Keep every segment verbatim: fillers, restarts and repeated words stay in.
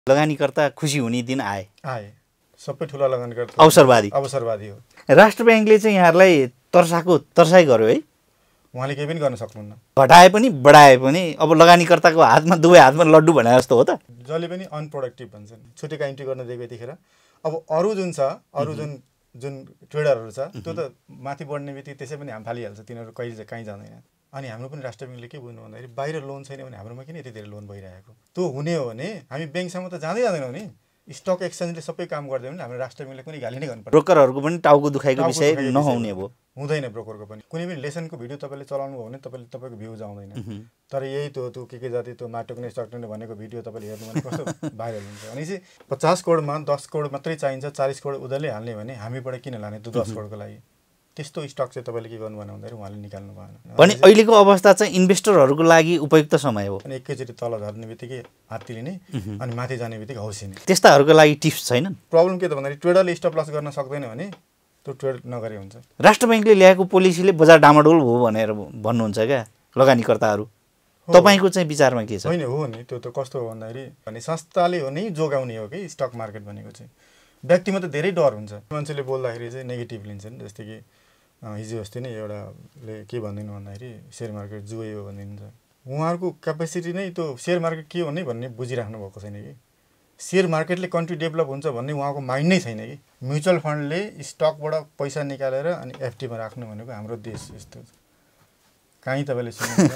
लगानीकर्ता खुसी हुने दिन आए आए सबै ठुला लगानीकर्ता अवसरवादी अवसरवादी हो। राष्ट्र ब्याङ्कले चाहिँ यहाँहरूलाई तर्साको तर्साई गर्यो है। उहाँले केही पनि गर्न सक्नुहुन्न। घटाए पनि बढाए पनि अब लगानीकर्ताको हातमा दुवै हातमा लड्डु भने जस्तो हो त। जसले पनि अनप्रोडक्टिभ भन्छन् छुटेका इन्ट्री गर्न दिएको यतिखेर। अब अरू जुन छ अरू जुन जुन ट्रेडरहरू छ त्यो त माथि बढ्ने बित्तिकै त्यसै पनि हाम फालिहाल्छ, तिनीहरू कहिले कहीँ जाँदैन। अनि हाम्रो पनि राष्ट्र ब्याङ्कले के बुझ्नु भन्दाखेरि बाहिर लोन छैन भने हाम्रोमा किन यति धेरै लोन भइरहेको? त्यो हुने हो भने हामी ब्याङ्कसम्म त जाँदै जाँदैनौँ नि। स्टक एक्सचेन्जले सबै काम गर्दैन भने हाम्रो राष्ट्र ब्याङ्कले कुनै गाली नै गर्नुपर्छ। ब्रोकरहरूको पनि टाउको दुखाइको विषय नहुने भयो। हुँदैन ब्रोकरको पनि। कुनै पनि लेसनको भिडियो तपाईँले चलाउनु भयो भने तपाईँले तपाईँको भ्युज आउँदैन। तर यही त्यो त्यो के के जाति त्यो माटोक्ने स्टक्ने भनेको भिडियो तपाईँले हेर्नु भने कस्तो भाइरल हुन्छ। अनि चाहिँ पचास करोडमा दस करोड मात्रै चाहिन्छ, चालिस करोड उनीहरूले हाल्ने भने हामीबाट किन लाने त्यो दस करोडको लागि? त्यस्तो स्टक चाहिँ तपाईँले के गर्नु भने भन्दाखेरि उहाँले निकाल्नु भएन। भने अहिलेको अवस्था चाहिँ इन्भेस्टरहरूको लागि उपयुक्त समय हो। अनि एकैचोटि तल झर्ने बित्तिकै हात्ती लिने अनि माथि जाने बित्तिकै हौसिने। त्यस्ताहरूको लागि टिप्स छैनन्? प्रब्लम के त भन्दाखेरि ट्रेडरले स्टप लस गर्न सक्दैन भने त्यो ट्रेड नगरे हुन्छ। राष्ट्र ब्याङ्कले ल्याएको पोलिसीले बजार डामाडोल भयो भनेर भन्नुहुन्छ क्या लगानीकर्ताहरू। तपाईँको चाहिँ विचारमा के छ? होइन हो नि, त्यो त कस्तो हो भन्दाखेरि भने संस्थाले हो नै जोगाउने हो कि स्टक मार्केट भनेको चाहिँ। व्यक्तिमा त धेरै डर हुन्छ, मान्छेले बोल्दाखेरि चाहिँ नेगेटिभ लिन्छन्। जस्तै कि हिजो अस्ति नै एउटाले के भनिदिनु भन्दाखेरि सेयर मार्केट जुवै हो भनिदिनुहुन्छ। उहाँहरूको क्यापेसिटी नै त्यो सेयर मार्केट के हो नै भन्ने बुझिराख्नु भएको छैन कि। सेयर मार्केटले कन्ट्री डेभलप हुन्छ भन्ने उहाँको माइन्ड नै छैन कि। म्युचुअल फन्डले स्टकबाट पैसा निकालेर अनि एफडीमा राख्नु भनेको हाम्रो देश यस्तो कहीँ तपाईँले सुन्नुहुन्छ?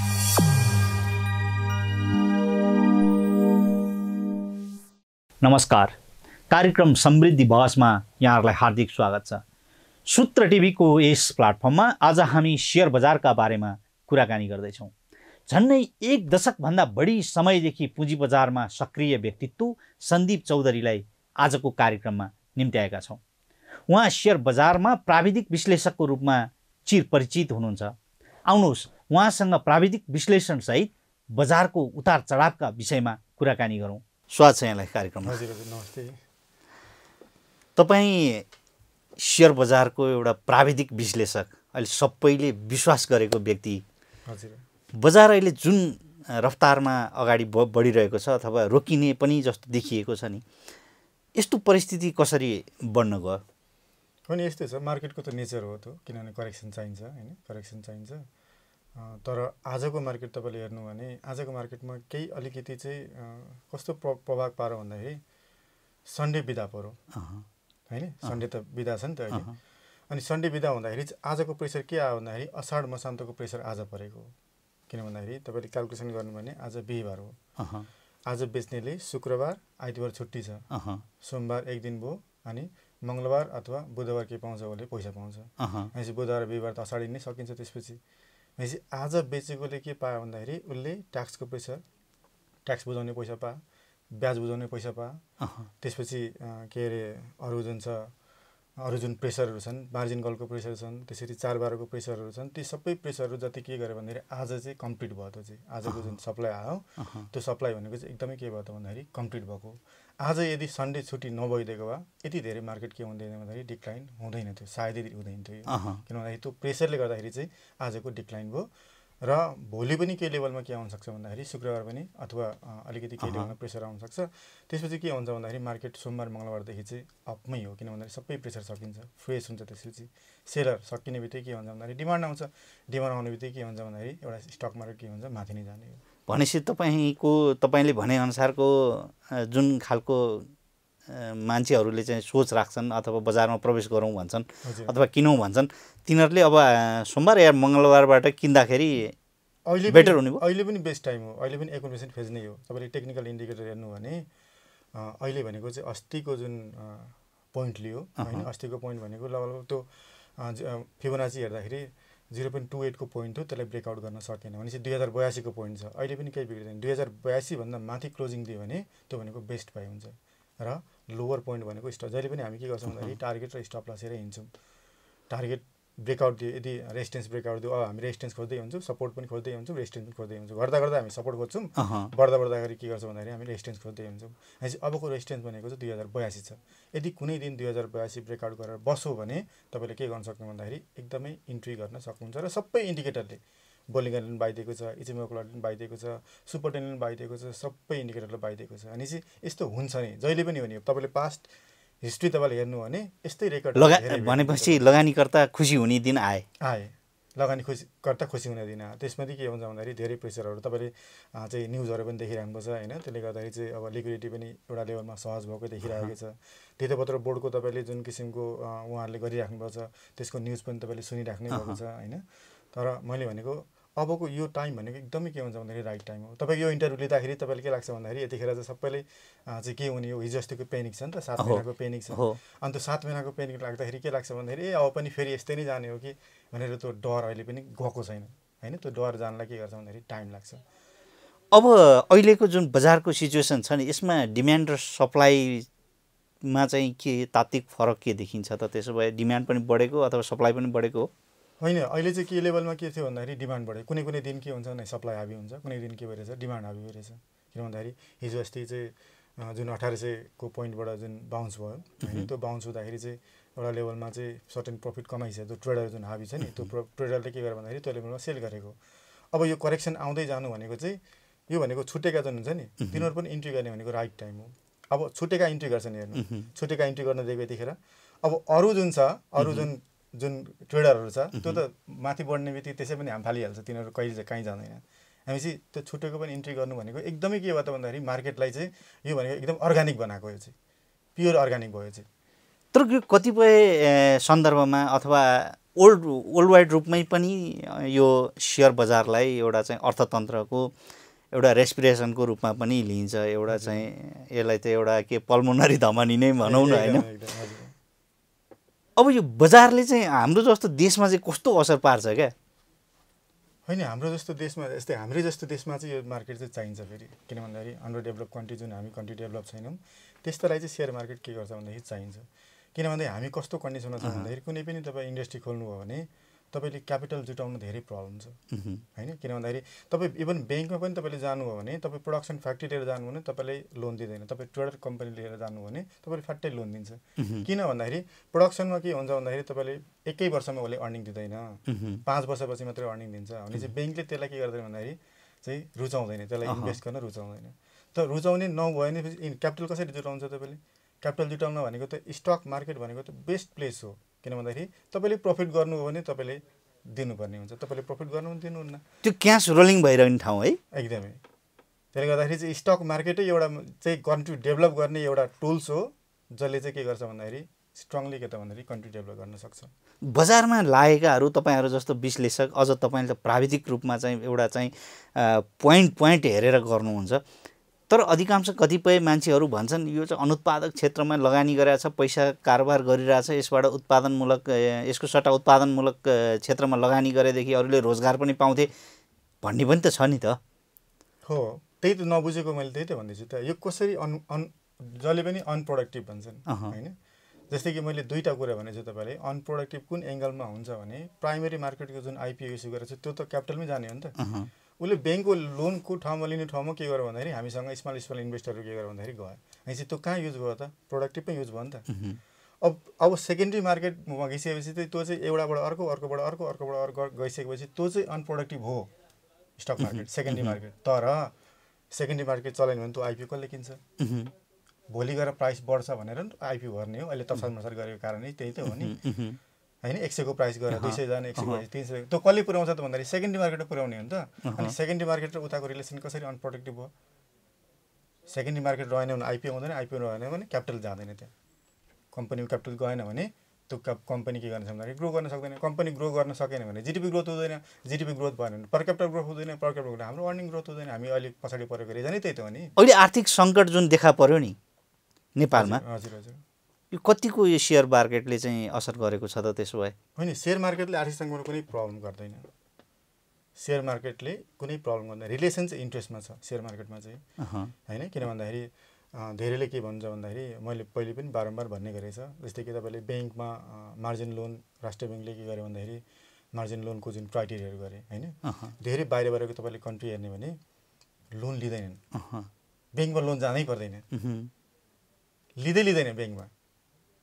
नमस्कार, कार्यक्रम समृद्धि बहसमा यहाँहरूलाई हार्दिक स्वागत छ। सूत्र टिभीको यस प्लाटफर्ममा आज हामी सेयर बजारका बारेमा कुराकानी गर्दैछौँ। झन्डै एक दशकभन्दा बढी समयदेखि पुँजी बजारमा सक्रिय व्यक्तित्व सन्दीप चौधरीलाई आजको कार्यक्रममा निम्त्याएका छौँ। उहाँ सेयर बजारमा प्राविधिक विश्लेषकको रूपमा चिरपरिचित हुनुहुन्छ। आउनुहोस् उहाँसँग प्राविधिक विश्लेषणसहित बजारको उतार चढावका विषयमा कुराकानी गरौँ। स्वागत छ यहाँलाई कार्यक्रममा। हजुर हजुर नमस्ते। तपाईँ सेयर बजारको एउटा प्राविधिक विश्लेषक, अहिले सबैले विश्वास गरेको व्यक्ति। हजुर। बजार अहिले जुन रफ्तारमा अगाडि बढिरहेको छ अथवा रोकिने पनि जस्तो देखिएको छ नि, यस्तो परिस्थिति कसरी बढ्न गयो? अनि यस्तै छ, मार्केटको त नेचर हो त्यो, किनभने करेक्सन चाहिन्छ होइन, करेक्सन चाहिन्छ। तर आजको मार्केट तपाईँले हेर्नु भने आजको मार्केटमा केही अलिकति चाहिँ कस्तो प्र प्रभाव पारो भन्दाखेरि सन्डे बिदा पऱ्यो होइन। सन्डे त बिदा छ नि त अहिले। अनि सन्डे बिदा हुँदाखेरि आजको प्रेसर के आयो भन्दाखेरि असाढ मसान्तको प्रेसर आज परेको हो। किन भन्दाखेरि तपाईँले क्यालकुलेसन गर्नु भने आज बिहिबार हो, आज बेच्नेले शुक्रबार आइतबार छुट्टी छ, सोमबार एक दिन भयो, अनि मङ्गलबार अथवा बुधबार के पाउँछ उसले पैसा पाउँछ। भनेपछि बुधबार बिहिबार त असाढी नै सकिन्छ। त्यसपछि भनेपछि आज बेचेकोले के पायो भन्दाखेरि उसले ट्याक्सको प्रेसर, ट्याक्स बुझाउने पैसा पायो, ब्याज बुझाउने पैसा पायो। त्यसपछि के अरे अरू जुन छ अरू जुन प्रेसरहरू छन्, मार्जिन कलको प्रेसर छन्, त्यसरी चाडबाडको प्रेसरहरू छन्, ती सबै प्रेसरहरू जति के गर्यो भन्दाखेरि आज चाहिँ कम्प्लिट भयो। त्यो चाहिँ आजको जुन सप्लाई आयो त्यो सप्लाई भनेको चाहिँ एकदमै के भयो त भन्दाखेरि कम्प्लिट भएको। आज यदि सन्डे छुट्टी नभइदिएको भए यति धेरै मार्केट के हुँदैन भन्दाखेरि डिक्लाइन हुँदैन थियो, सायदै हुँदैन थियो। किन भन्दाखेरि त्यो प्रेसरले गर्दाखेरि चाहिँ आजको डिक्लाइन भयो। र भोलि पनि के लेभलमा के आउन सक्छ भन्दाखेरि शुक्रबार पनि अथवा अलिकति के लेभलमा प्रेसर आउन सक्छ। त्यसपछि के हुन्छ भन्दाखेरि मार्केट सोमबार मङ्गलबारदेखि चाहिँ अपमै हो। किन भन्दाखेरि सबै प्रेसर सकिन्छ, फ्रेस हुन्छ। त्यसपछि सेलर सकिने बित्तिकै के हुन्छ भन्दाखेरि डिमान्ड आउँछ, डिमान्ड आउने बित्तिकै के हुन्छ भन्दाखेरि एउटा स्टक मार्केट के हुन्छ माथि नै जाने हो। भनेपछि तपाईँको तपाईँले भनेअनुसारको जुन खालको मान्छेहरूले चाहिँ सोच राख्छन् अथवा बजारमा प्रवेश गरौँ भन्छन् अथवा किनौँ भन्छन्, तिनीहरूले अब सोमबार या मङ्गलबारबाट किन्दाखेरि अहिले बेटर हुने भयो। अहिले पनि बेस्ट टाइम हो, अहिले पनि एकुमुलेसन फेज नै हो। तपाईँले टेक्निकल इन्डिकेटर हेर्नु भने अहिले भनेको चाहिँ अस्तिको जुन पोइन्ट लियो होइन, अस्तिको पोइन्ट भनेको लगभग त्यो फिबोनाची हेर्दाखेरि जिरो पोइन्ट टू एटको पोइन्ट थियो, त्यसलाई ब्रेकआउट गर्न सकेन। भनेपछि दुई हजार बयासीको पोइन्ट छ, अहिले पनि केही बिग्रिँदैन। दुई हजार बयासीभन्दा माथि क्लोजिङ दियो भने त्यो भनेको बेस्ट बाई हुन्छ। र लोवर पोइन्ट भनेको स्टप, जहिले पनि हामी के गर्छौँ भन्दाखेरि टार्गेट र स्टप लसेर हिँड्छौँ। टार्गेट ब्रेकआउट दियो, यदि रेजिस्टेन्स ब्रेकआउट दियो, अब हामी रेजिस्टेन्स खोज्दै हुन्छौँ, सपोर्ट पनि खोज्दै हुन्छौँ, रेजिस्टेन्स पनि खोज्दै हुन्छौँ। गर्दा गर्दा हामी सपोर्ट खोज्छौँ, बढ्दा बढ्दाखेरि के गर्छौँ भन्दाखेरि हामी रेजिस्टेन्स खोज्दै हुन्छौँ। भनेपछि अबको रेजिस्टेन्स भनेको चाहिँ दुई हजार बयासी छ। यदि कुनै दिन दुई हजार बयासी ब्रेकआउट गरेर बस्यो भने तपाईँले के गर्न सक्नु भन्दाखेरि एकदमै इन्ट्री गर्न सक्नुहुन्छ। र सबै इन्डिकेटरले बोलिङले बाइदिएको छ, इचिमोक्लले बाइदिएको छ, सुपर टेनले बाइदिएको छ, सबै इन्डिकेटरले बाइदिएको छ। अनि चाहिँ यस्तो हुन्छ नि, जहिले पनि हो नि, तपाईँले पास्ट हिस्ट्री तपाईँले हेर्नु भने यस्तै रेकर्ड लगा भनेपछि लगानीकर्ता खुसी हुने दिन आए आए लगानी खुसी कर्ता खुसी हुने दिन आए। त्यसमा चाहिँ के हुन्छ भन्दाखेरि धेरै प्रेसरहरू तपाईँले चाहिँ न्युजहरू पनि देखिराख्नुपर्छ होइन। त्यसले गर्दाखेरि चाहिँ अब लिक्विडिटी पनि एउटा लेभलमा सहज भएको देखिरहेको छ। धितोपत्र बोर्डको तपाईँले जुन किसिमको उहाँहरूले गरिराख्नुपर्छ त्यसको न्युज पनि तपाईँले सुनिराख्नै भएको छ होइन। तर मैले भनेको अबको यो टाइम भनेको एकदमै के हुन्छ भन्दाखेरि राइट टाइम हो। तपाईँको यो इन्टरभ्यू लिँदाखेरि तपाईँले के लाग्छ भन्दाखेरि यतिखेर चाहिँ सबैले चाहिँ के हुने हो, हिजो अस्तिको पेनिक छ नि त, सात महिनाको पेनिक छ। अन्त सात महिनाको पेनिक लाग्दाखेरि के लाग्छ भन्दाखेरि ए अब पनि फेरि यस्तै नै जाने हो कि भनेर त्यो डर अहिले पनि गएको छैन होइन। त्यो डर जानलाई के गर्छ भन्दाखेरि टाइम लाग्छ। अब अहिलेको जुन बजारको सिचुएसन छ नि, यसमा डिमान्ड र सप्लाईमा चाहिँ के तात्विक फरक के देखिन्छ त? त्यसो भए डिमान्ड पनि बढेको अथवा सप्लाई पनि बढेको हो? होइन, अहिले चाहिँ के लेभलमा के थियो भन्दाखेरि डिमान्ड बढ्यो। कुनै कुनै दिन के हुन्छ भने सप्लाई हाबी हुन्छ, कुनै दिन के भइरहेछ डिमान्ड हाबी भइरहेछ। किन भन्दाखेरि हिजो अस्ति चाहिँ जुन अठार सयको पोइन्टबाट जुन बााउन्स भयो होइन, त्यो बााउन्स हुँदाखेरि चाहिँ एउटा लेभलमा चाहिँ सर्टेन प्रफिट कमाइछ। त्यो ट्रेडर जुन हाबी छ नि, त्यो ट्रेडरले के गर्यो भन्दाखेरि त्यो लेभलमा सेल गरेको। अब यो करेक्सन आउँदै जानु भनेको चाहिँ यो भनेको छुटेका जुन हुन्छ नि तिनीहरू पनि इन्ट्री गर्ने भनेको राइट टाइम हो। अब छुटेका इन्ट्री गर्छन् हेर्नु, छुटेका इन्ट्री गर्न दिएको यतिखेर। अब अरू जुन छ, अरू जुन जुन ट्रेडरहरू छ त्यो त माथि बढ्ने बित्तिकै त्यसै पनि हाम फालिहाल्छ, तिनीहरू कहिले चाहिँ कहीँ जाँदैन। हामी चाहिँ त्यो छुटेको पनि इन्ट्री गर्नु भनेको एकदमै के भयो त भन्दाखेरि मार्केटलाई चाहिँ यो भनेको एकदम अर्ग्यानिक बनाएको, यो चाहिँ प्योर अर्ग्यानिक भयो चाहिँ। तर यो कतिपय सन्दर्भमा अथवा ओल्ड वर्ल्ड वाइड रूपमै पनि यो सेयर बजारलाई एउटा चाहिँ अर्थतन्त्रको एउटा रेस्पिरेसनको रूपमा पनि लिइन्छ। एउटा चाहिँ यसलाई त एउटा के पल्मोनरी धमनी नै भनौँ न होइन। अब यो बजारले चाहिँ हाम्रो जस्तो देशमा चाहिँ कस्तो असर पार्छ क्या? होइन, हाम्रो जस्तो देशमा यस्तै हाम्रै जस्तो देशमा चाहिँ यो मार्केट चाहिँ चाहिन्छ फेरि। किन भन्दाखेरि अन्डर डेभलप कन्ट्री जुन हामी कन्ट्री डेभलप छैनौँ त्यस्तोलाई चाहिँ सेयर मार्केट के गर्छ भन्दाखेरि चाहिन्छ। किन भन्दाखेरि हामी कस्तो कन्डिसनमा छ भन्दाखेरि कुनै पनि तपाईँ इन्डस्ट्री खोल्नु हो भने तपाईँले क्यापिटल जुटाउनु धेरै प्रब्लम छ होइन। किन भन्दाखेरि तपाईँ इभन ब्याङ्कमा पनि तपाईँले जानु हो भने तपाईँ प्रोडक्सन फ्याक्ट्री लिएर जानु भने तपाईँले लोन दिँदैन। तपाईँ ट्रेडर कम्पनी लिएर जानु भने तपाईँले फट्टै लोन दिन्छ। किन भन्दाखेरि प्रोडक्सनमा के हुन्छ भन्दाखेरि तपाईँले एकै वर्षमा उसले अर्निङ दिँदैन, पाँच वर्षपछि मात्रै अर्निङ दिन्छ भने चाहिँ ब्याङ्कले त्यसलाई के गर्दैन भन्दाखेरि चाहिँ रुचाउँदैन, त्यसलाई इन्भेस्ट गर्न रुचाउँदैन। त रुचाउने नभयो भने क्यापिटल कसरी जुटाउँछ तपाईँले? क्यापिटल जुटाउन भनेको त स्टक मार्केट भनेको त बेस्ट प्लेस हो। किन भन्दाखेरि तपाईँले प्रफिट गर्नु हो भने तपाईँले दिनुपर्ने हुन्छ, तपाईँले प्रफिट गर्नु पनि दिनुहुन्न। त्यो क्यास रोलिङ भइरहने ठाउँ है एकदमै। त्यसले गर्दाखेरि चाहिँ स्टक मार्केटै एउटा चाहिँ कन्ट्री डेभलप गर्ने एउटा टुल्स हो जसले चाहिँ के गर्छ भन्दाखेरि स्ट्रङली के त भन्दाखेरि कन्ट्री डेभलप गर्न सक्छ। बजारमा लागेकाहरू तपाईँहरू जस्तो विश्लेषक अझ तपाईँले त प्राविधिक रूपमा चाहिँ एउटा चाहिँ पोइन्ट पोइन्ट हेरेर गर्नुहुन्छ। तर अधिकांश कतिपय मान्छेहरू भन्छन् यो चाहिँ अनुत्पादक क्षेत्रमा लगानी गरेको छ, पैसा कारोबार गरिरहेछ, यसबाट उत्पादनमूलक यसको सट्टा उत्पादनमूलक क्षेत्रमा लगानी गरेदेखि अरूले रोजगार पनि पाउँथे भन्ने पनि त छ नि त। हो, त्यही त नबुझेको मैले त्यही त भन्दैछु त। यो कसरी अन अन जसले पनि अनप्रोडक्टिभ भन्छन् होइन। जस्तै कि मैले दुईवटा कुरा भनेको छु तपाईँले, अनप्रोडक्टिभ कुन एङ्गलमा हुन्छ भने प्राइमेरी मार्केटको जुन आइपिओ इस्यु गरेको छ त्यो त क्यापिटलमै जाने हो नि त। उसले ब्याङ्कको लोनको ठाउँमा लिने ठाउँमा के गर्यो भन्दाखेरि हामीसँग स्मल स्मल इन्भेस्टरहरू के गर्यो भन्दाखेरि गयो, हामी चाहिँ त्यो कहाँ युज भयो त? प्रोडक्टिभमै युज भयो नि त। अब अब सेकेन्ड्री मार्केटमा गइसकेपछि चाहिँ त्यो चाहिँ एउटाबाट अर्को, अर्कोबाट अर्को, अर्कोबाट अर्को गइसकेपछि त्यो चाहिँ अनप्रोडक्टिभ हो स्टक मार्केट, सेकेन्ड्री मार्केट। तर सेकेन्ड्री मार्केट चलेन भने त्यो आइपिओ कसले किन्छ? भोलि गएर प्राइस बढ्छ भनेर आइपिओ भर्ने हो। अहिले तसार मसार गरेको कारणै त्यही त हो नि होइन। एक सयको प्राइस गरेर दुई सय जाने, एक सयको प्राइस तिन सय, त्यो कसले पुऱ्याउँछ त भन्दाखेरि सेकेन्ड्री मार्केटमा पुऱ्याउने हो नि त। अनि सेकेन्ड्री मार्केट र उताको रिलेसन कसरी अनप्रोडक्टिभ भयो? सेकेन्ड्री मार्केट रहेन भने आइपिओ हुँदैन, आइपिओ रहेन भने क्यापिटल जाँदैन। त्यहाँ कम्पनीको क्यापिटल गएन भने त्यो कम्पनी के गर्न सक्छ भन्दाखेरि ग्रो गर्न सक्दैन। कम्पनी ग्रो गर्न सकेन भने जिडिपी ग्रोथ हुँदैन, जिडिपी ग्रोथ भएन भने पर क्यापिटल ग्रोथ हुँदैन, पर क्यापिटल हुँदैन हाम्रो अर्निङ ग्रोथ हुँदैन। हामी अहिले पछाडि परेको रिजनै त्यही त हो नि। अहिले आर्थिक सङ्कट जुन देखा पर्यो नि नेपालमा, हजुर हजुर, यो कतिको यो सेयर मार्केटले चाहिँ असर गरेको छ त? त्यसो भए होइन, सेयर मार्केटले आर्थिक सङ्कटमा कुनै प्रब्लम गर्दैन। सेयर मार्केटले कुनै प्रब्लम गर्दैन। रिलेसन चाहिँ इन्ट्रेस्टमा छ सेयर मार्केटमा चाहिँ होइन। किन भन्दाखेरि धेरैले के भन्छ भन्दाखेरि मैले पहिले पनि बारम्बार भन्ने गरेछ, जस्तै कि तपाईँले ब्याङ्कमा मार्जिन लोन राष्ट्रिय ब्याङ्कले के गर्यो भन्दाखेरि मार्जिन लोनको जुन क्राइटेरियाहरू गरे होइन, धेरै बाहिर बाहिरको तपाईँले कन्ट्री हेर्ने भने लोन लिँदैनन्, ब्याङ्कमा लोन जानै पर्दैन, लिँदै लिँदैन ब्याङ्कमा।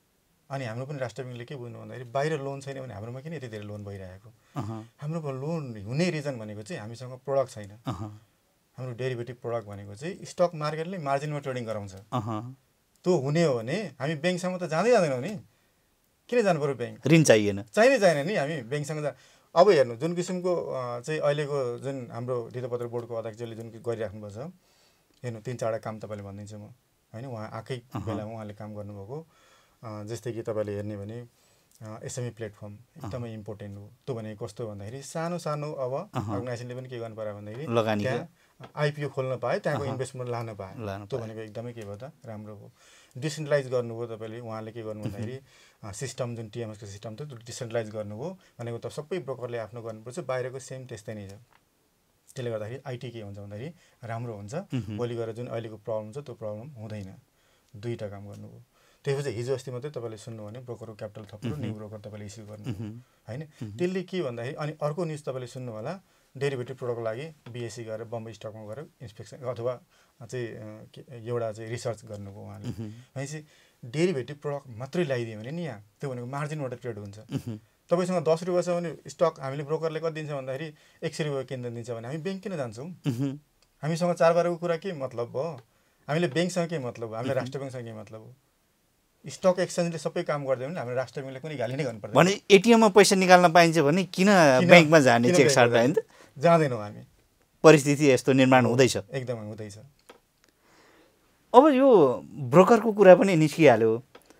अनि हाम्रो पनि राष्ट्र ब्याङ्कले के बुझ्नु भन्दाखेरि बाहिर लोन छैन भने हाम्रोमा किन यति धेरै लोन भइरहेको हाम्रोमा लोन हुने रिजन भनेको चाहिँ हामीसँग प्रोडक्ट छैन हाम्रो डेरिभेटिभ प्रोडक्ट भनेको चाहिँ स्टक मार्केटले मार्जिनमा ट्रेडिङ गराउँछ त्यो हुने हो भने हामी ब्याङ्कसँग त जाँदै जाँदैनौँ नि किन जानु पर्यो ब्याङ्क ऋण चाहिएन चाहिने चाहिएन नि हामी ब्याङ्कसँग जा अब हेर्नु जुन किसिमको चाहिँ अहिलेको जुन हाम्रो धितोपत्र बोर्डको अध्यक्षले जुन गरिराख्नु भएको छ हेर्नु तिन चारवटा काम तपाईँले भनिदिन्छु म होइन उहाँ आएकै बेलामा उहाँले काम गर्नुभएको जस्तै कि तपाईँले हेर्ने भने एसएमई प्लेटफर्म एकदमै इम्पोर्टेन्ट हो त्यो भनेको कस्तो भन्दाखेरि सानो सानो अब अर्गनाइजेसनले पनि के गर्नु पर्यो भन्दाखेरि त्यहाँ आइपिओ खोल्न पाए त्यहाँको इन्भेस्टमेन्ट लान पाए त्यो भनेको एकदमै के भयो त राम्रो हो डिसेन्ट्रलाइज गर्नुभयो तपाईँले उहाँले के गर्नु भन्दाखेरि सिस्टम जुन टिएमएसको सिस्टम थियो त्यो डिसेन्ट्रलाइज गर्नुभयो भनेको त सबै ब्रोकरले आफ्नो गर्नुपर्छ बाहिरको सेम त्यस्तै नै छ त्यसले गर्दाखेरि आइटी के हुन्छ भन्दाखेरि राम्रो हुन्छ भोलि गएर जुन अहिलेको प्रब्लम छ त्यो प्रब्लम हुँदैन दुईवटा काम गर्नुभयो त्यसपछि हिजो अस्ति मात्रै तपाईँले सुन्नु भने ब्रोकरको क्यापिटल थप्नु न्यू ब्रोकर तपाईँले इस्यु गर्नु होइन त्यसले के भन्दाखेरि अनि अर्को न्युज तपाईँले सुन्नु होला डेरिभेटिभ प्रोडक्टको लागि बिएससी गएर बम्बई स्टकमा गएर इन्सपेक्सन अथवा चाहिँ एउटा चाहिँ रिसर्च गर्नुभयो उहाँले भनेपछि डेरिभेटिभ प्रोडक्ट मात्रै ल्याइदियो भने नि यहाँ त्यो भनेको मार्जिनबाट ट्रेड हुन्छ तपाईँसँग दस रुपियाँ छ भने स्टक हामीले ब्रोकरले कति दिन्छ भन्दाखेरि एक सय रुपियाँ किनेर दिन्छ भने हामी ब्याङ्क किन जान्छौँ हामीसँग चार बाह्रको कुरा के मतलब भयो हामीले ब्याङ्कसँग के मतलब हो हामीले राष्ट्र ब्याङ्कसँग के मतलब हो स्टक एक्सचेन्जले सबै काम गर्दैन भने हाम्रो राष्ट्र ब्याङ्कले पनि गाली नै गर्नुपर्छ भने एटिएममा पैसा निकाल्न पाइन्छ भने किन ब्याङ्कमा जाने चेक साट्दा हैन त जाँदैनौँ हामी परिस्थिति यस्तो निर्माण हुँदैछ एकदमै हुँदैछ अब यो ब्रोकरको कुरा पनि निस्किहाल्यो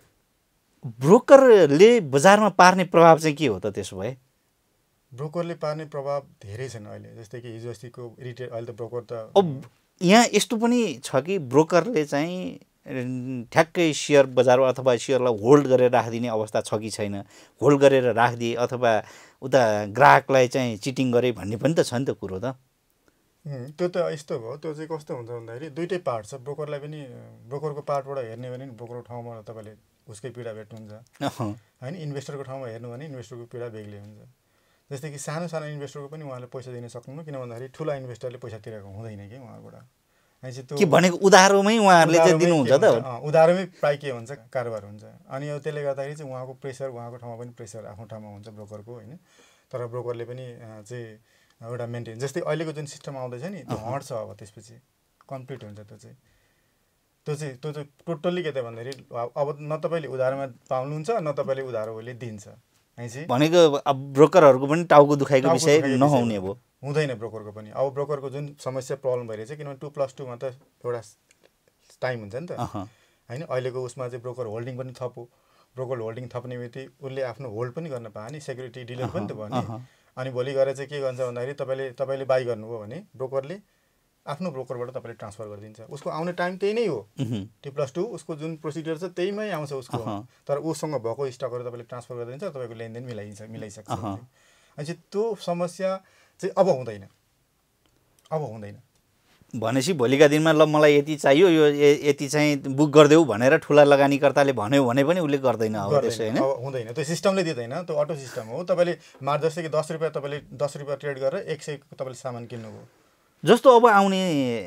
ब्रोकरले बजारमा पार्ने प्रभाव चाहिँ के हो त त्यसो भए ब्रोकरले पार्ने प्रभाव धेरै छन् अहिले जस्तै कि हिजो अस्तिको रिटेल अहिले त ब्रोकर त अब यहाँ यस्तो पनि छ कि ब्रोकरले चाहिँ ठ्याक्कै सेयर बजार अथवा सेयरलाई होल्ड गरेर राखिदिने अवस्था छ कि छैन होल्ड गरेर राखिदिए अथवा उता ग्राहकलाई चाहिँ चिटिङ गरे भन्ने पनि त छ नि त कुरो त त्यो त यस्तो भयो त्यो चाहिँ कस्तो हुन्छ भन्दाखेरि दुइटै पार्ट छ ब्रोकरलाई पनि ब्रोकरको पार्टबाट हेर्ने भने ब्रोकरको ठाउँमा तपाईँले उसकै पीडा भेट्नुहुन्छ होइन इन्भेस्टरको ठाउँमा हेर्नु भने इन्भेस्टरको पीडा बेग्लै हुन्छ जस्तै कि सानो सानो इन्भेस्टरको पनि उहाँले पैसा दिन सक्नुहुन्न किन भन्दाखेरि ठुला इन्भेस्टरले पैसा तिरेको हुँदैन कि उहाँबाट के भनेको उधारोमै उहाँहरूले चाहिँ दिनुहुन्छ त उधारोमै प्राय के हुन्छ कारोबार हुन्छ अनि अब त्यसले गर्दाखेरि चाहिँ उहाँको प्रेसर उहाँको ठाउँमा पनि प्रेसर आफ्नो ठाउँमा हुन्छ ब्रोकरको होइन तर ब्रोकरले पनि चाहिँ एउटा मेन्टेन जस्तै अहिलेको जुन सिस्टम आउँदैछ नि त्यो हट्छ अब त्यसपछि कम्प्लिट हुन्छ त्यो चाहिँ त्यो चाहिँ त्यो चाहिँ टोटल्ली के त भन्दाखेरि अब न तपाईँले उधारोमा पाउनुहुन्छ न तपाईँले उधारोले दिन्छ भनेको अब ब्रोकरहरूको पनि टाउको दुखाइको विषय नहुने भयो हुँदैन ब्रोकरको पनि अब ब्रोकरको जुन समस्या प्रब्लम भइरहेछ किनभने टू प्लस टूमा त एउटा टाइम हुन्छ नि त होइन अहिलेको उसमा चाहिँ ब्रोकर होल्डिङ पनि थपो ब्रोकर होल्डिङ थप्ने बित्तिकै उसले आफ्नो होल्ड पनि गर्न पायो नि सेक्युरिटी डिलर पनि त भयो नि अनि भोलि गएर चाहिँ के गर्छ भन्दाखेरि तपाईँले तपाईँले बाई गर्नुभयो भने ब्रोकरले आफ्नो ब्रोकरबाट तपाईँले ट्रान्सफर गरिदिन्छ उसको आउने टाइम त्यही नै हो टी प्लस टू उसको जुन प्रोसिडियर छ त्यहीमै आउँछ उसको तर उसँग भएको स्टकहरू तपाईँले ट्रान्सफर गरिदिन्छ तपाईँको लेनदेन मिलाइदिन्छ मिलाइसक्छ अनि त्यो समस्या चाहिँ अब हुँदैन अब हुँदैन भनेपछि भोलिका दिनमा ल मलाई यति चाहियो यो यति चाहिँ बुक गरिदेऊ भनेर ठुला लगानीकर्ताले भन्यो भने पनि उसले गर्दैन अब त्यसो हैन अब हुँदैन त्यो सिस्टमले दिँदैन त्यो अटो सिस्टम हो तपाईँले मार जस्तै कि दस रुपियाँ तपाईँले दस रुपियाँ ट्रेड गरेर एक सय तपाईँले सामान किन्नुभयो जस्तो अब आउने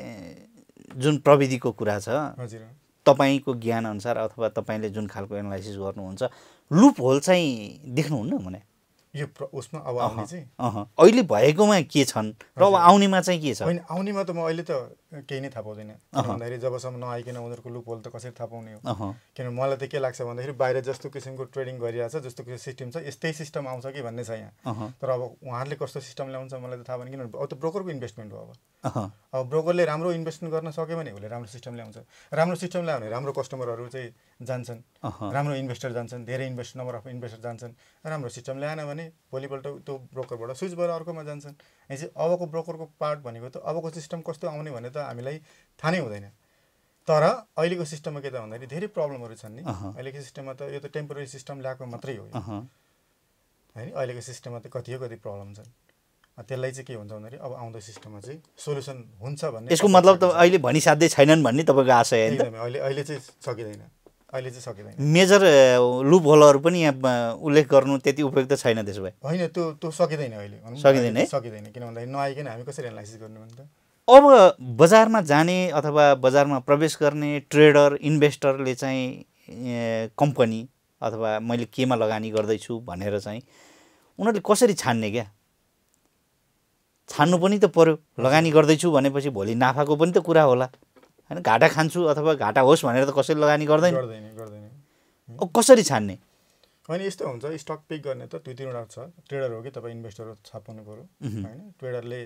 जुन प्रविधिको कुरा छ हजुर तपाईँको ज्ञान अनुसार अथवा तपाईँले जुन खालको एनालाइसिस गर्नुहुन्छ लुप होल चाहिँ देख्नुहुन्न भने यो उसमा अब आउने चाहिँ अहिले भएकोमा के छन् र अब आउनेमा चाहिँ के छ होइन आउनेमा त म अहिले त केही नै थाहा पाउँदैन भन्दाखेरि जबसम्म नआइकन उनीहरूको लुप होल त कसरी थाहा पाउने हो किनभने मलाई त के लाग्छ भन्दाखेरि बाहिर जस्तो किसिमको ट्रेडिङ गरिरहेछ जस्तो किसिमको सिस्टम छ यस्तै सिस्टम आउँछ कि भन्ने छ यहाँ तर अब उहाँहरूले कस्तो सिस्टम ल्याउँछ मलाई त थाहा भएन किनभने अब त ब्रोकरको इन्भेस्टमेन्ट हो अब अब ब्रोकरले राम्रो इन्भेस्टमेन्ट गर्न सक्यो भने उसले राम्रो सिस्टम ल्याउँछ राम्रो सिस्टम ल्यायो भने राम्रो कस्टमरहरू चाहिँ जान्छन् राम्रो इन्भेस्टर जान्छन् धेरै इन्भेस्ट नम्बर अफ इन्भेस्टर जान्छन् राम्रो सिस्टम ल्याएन भने भोलिपल्ट त्यो ब्रोकरबाट स्विच भएर अर्कोमा जान्छन् चाहिँ अबको ब्रोकरको पार्ट भनेको त अबको सिस्टम कस्तो आउने भने त हामीलाई थाहा नै हुँदैन तर अहिलेको सिस्टममा के त भन्दाखेरि धेरै प्रब्लमहरू छन् नि अहिलेको सिस्टममा त यो त टेम्पोरेरी सिस्टम ल्याएको मात्रै हो होइन अहिलेको सिस्टममा त कति कति प्रब्लम छन् त्यसलाई चाहिँ के हुन्छ भन्दाखेरि अब आउँदो सिस्टममा चाहिँ सोल्युसन हुन्छ भन्ने यसको मतलब त अहिले भनिसाध्यै छैनन् भन्ने तपाईँको आशय होइन अहिले अहिले चाहिँ सकिँदैन अहिले चाहिँ सकिँदैन मेजर लुप होलहरू पनि यहाँ उल्लेख गर्नु त्यति उपयुक्त छैन त्यसो भए होइन त्यो त्यो सकिँदैन अहिले सकिँदैन सकिँदैन किन भन्दाखेरि नआइकन हामी कसरी एनालाइसिस गर्नु भने त अब बजारमा जाने अथवा बजारमा प्रवेश गर्ने ट्रेडर इन्भेस्टरले चाहिँ कम्पनी अथवा मैले केमा लगानी गर्दैछु भनेर चाहिँ उनीहरूले कसरी छान्ने क्या? छान्नु पनि त पर्यो। लगानी गर्दैछु भनेपछि भोलि नाफाको पनि त कुरा होला हैन? घाटा खान्छु अथवा घाटा होस् भनेर त कसैले लगानी गर्दैन गर्दैन गर्दैन अब कसरी छान्ने? होइन यस्तो हुन्छ, स्टक पिक गर्ने त दुई तिनवटा छ। ट्रेडर हो कि तपाईँ इन्भेस्टर हो छाप्नु पऱ्यो होइन। ट्रेडरले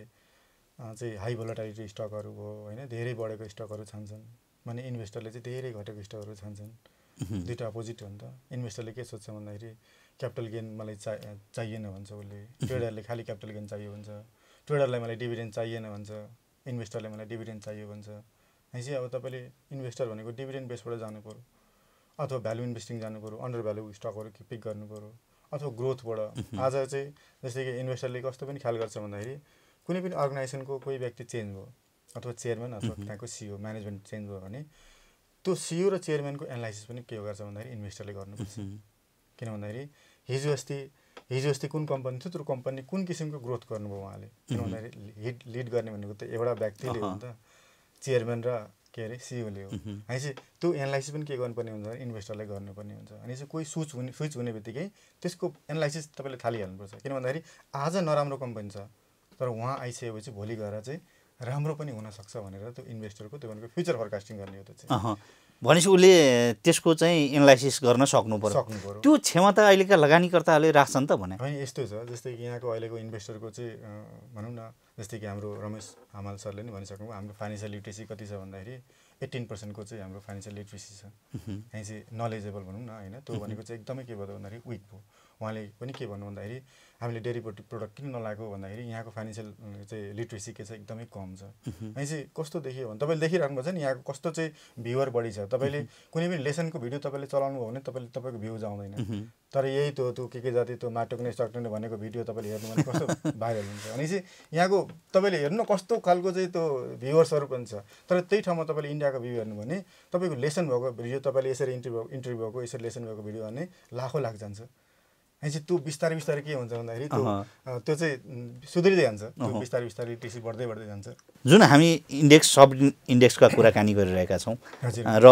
चाहिँ हाई भोलाटिलिटी स्टकहरू भयो होइन, धेरै बढेको स्टकहरू छान्छन् भने इन्भेस्टरले चाहिँ धेरै घटेको स्टकहरू छान्छन्। दुईवटा अपोजिट हो नि त। इन्भेस्टरले के सोध्छ भन्दाखेरि क्यापिटल गेन मलाई चा चाहिएन भन्छ उसले, ट्रेडरले खालि क्यापिटल गेन चाहियो भन्छ। ट्रेडरलाई मलाई डिभिडेन्ड चाहिएन भन्छ, इन्भेस्टरले मलाई डिभिडेन्ड चाहियो भन्छ। भनेपछि अब तपाईँले इन्भेस्टर भनेको डिभिडेन्ड बेसबाट जानु पऱ्यो अथवा भ्यालु इन्भेस्टिङ जानु पऱ्यो, अन्डर भ्यालु स्टकहरू पिक गर्नु पऱ्यो अथवा ग्रोथबाट। आज चाहिँ जस्तै कि इन्भेस्टरले कस्तो पनि ख्याल गर्छ भन्दाखेरि कुनै पनि अर्गनाइजेसनको कोही व्यक्ति चेन्ज भयो अथवा चेयरम्यान अथवा त्यहाँको सिइओ म्यानेजमेन्ट चेन्ज भयो भने त्यो सिइओ र चेयरम्यानको एनालाइसिस पनि के गर्छ भन्दाखेरि इन्भेस्टरले गर्नुपर्छ। किन भन्दाखेरि हिजो अस्ति हिजो अस्ति कुन कम्पनी थियो, त्यो कम्पनी कुन किसिमको ग्रोथ गर्नुभयो उहाँले। किन भन्दाखेरि लिड लिड गर्ने भनेको त एउटा व्यक्तिले हो नि त, चेयरम्यान र के अरे सिइओले हो। भनेपछि त्यो एनालाइसिस पनि के गर्नुपर्ने हुन्छ भने इन्भेस्टरले गर्नुपर्ने हुन्छ। अनि चाहिँ कोही स्विच हुने स्विच हुने बित्तिकै त्यसको एनालाइसिस तपाईँले थालिहाल्नुपर्छ। किन भन्दाखेरि आज नराम्रो कम्पनी छ तर उहाँ आइसकेपछि भोलि गएर चाहिँ राम्रो पनि हुनसक्छ भनेर त्यो इन्भेस्टरको त्यो भनेको फ्युचर फोरकास्टिङ गर्ने हो। त्यो चाहिँ भनेपछि उसले त्यसको चाहिँ एनालाइसिस गर्न सक्नु पर्यो। सक्नु पर्यो। त्यो क्षमता अहिलेका लगानीकर्ताहरूले राख्छन् त भने? होइन यस्तो छ, जस्तै कि यहाँको अहिलेको इन्भेस्टरको चाहिँ भनौँ न, जस्तै कि हाम्रो रमेश हमाल सरले नि भनिसक्नुभयो हाम्रो फाइनेन्सियल लिट्रेसी कति छ भन्दाखेरि एट्टिन पर्सेन्टको चाहिँ हाम्रो फाइनेन्सियल लिट्रेसी छ। यहाँ चाहिँ नलेजेबल भनौँ न होइन। त्यो भनेको चाहिँ एकदमै के भयो भन्दाखेरि विक भयो। उहाँले पनि के भन्नु भन्दाखेरि हामीले डेरिभेटिभ प्रोडक्ट किन नलाएको भन्दाखेरि यहाँको फाइनेन्सियल चाहिँ लिट्रेसी के छ एकदमै कम छ। अनि चाहिँ कस्तो देखियो भने तपाईँले देखिराख्नु भएको छ नि यहाँको कस्तो चाहिँ भ्युवर बढी छ। तपाईँले कुनै पनि लेसनको भिडियो तपाईँले चलाउनु भयो भने तपाईँले तपाईँको भ्यू जाउँदैन। तर यही त्यो त्यो के के जाति त्यो माटोक्ने स्टक्ने भनेको भिडियो तपाईँले हेर्नु भने कस्तो भाइरल हुन्छ। अनि चाहिँ यहाँको तपाईँले हेर्नु कस्तो खालको चाहिँ त्यो भ्युवर्सहरू पनि छ। तर त्यही ठाउँमा तपाईँले इन्डियाको भ्यू हेर्नु भने तपाईँको लेसन भएको भिडियो तपाईँले यसरी इन्टरभ्यू इन्टरभ्यू भएको यसरी लेसन भएको भिडियो भने लाखौँ लाख जान्छ। अनि चाहिँ त्यो बिस्तारै बिस्तारै के हुन्छ भन्दाखेरि त्यो त्यो चाहिँ सुध्रिँदै जान्छ। त्यो बिस्तारै बिस्तारै टिसी बढ्दै बढ्दै जान्छ। जुन हामी इन्डेक्स सब इन्डेक्सका कुराकानी गरिरहेका छौँ र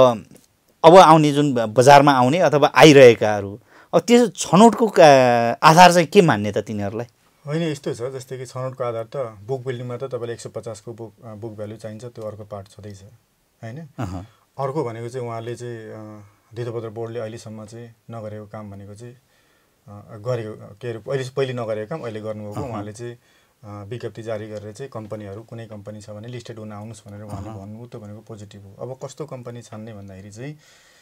अब आउने जुन बजारमा आउने अथवा आइरहेकाहरू अब त्यो छनौटको आधार चाहिँ के मान्ने त तिनीहरूलाई? होइन यस्तो छ, जस्तै कि छनौटको आधार त बुक बिल्डिङमा त तपाईँले एक सौ पचासको बुक बुक भ्यालु चाहिन्छ, त्यो अर्को पार्ट छँदैछ होइन। अर्को भनेको चाहिँ उहाँले चाहिँ धितोपत्र बोर्डले अहिलेसम्म चाहिँ नगरेको काम भनेको चाहिँ गरेको के अरे अहिले पहिले नगरेको काम अहिले गर्नुभएको। उहाँले चाहिँ विज्ञप्ति जारी गरेर चाहिँ कम्पनीहरू कुनै कम्पनी छ भने लिस्टेड हुन आउनुहोस् भनेर उहाँले भन्नुभयो। त्यो भनेको पोजिटिभ हो। अब कस्तो कम्पनी छान्ने भन्दाखेरि चाहिँ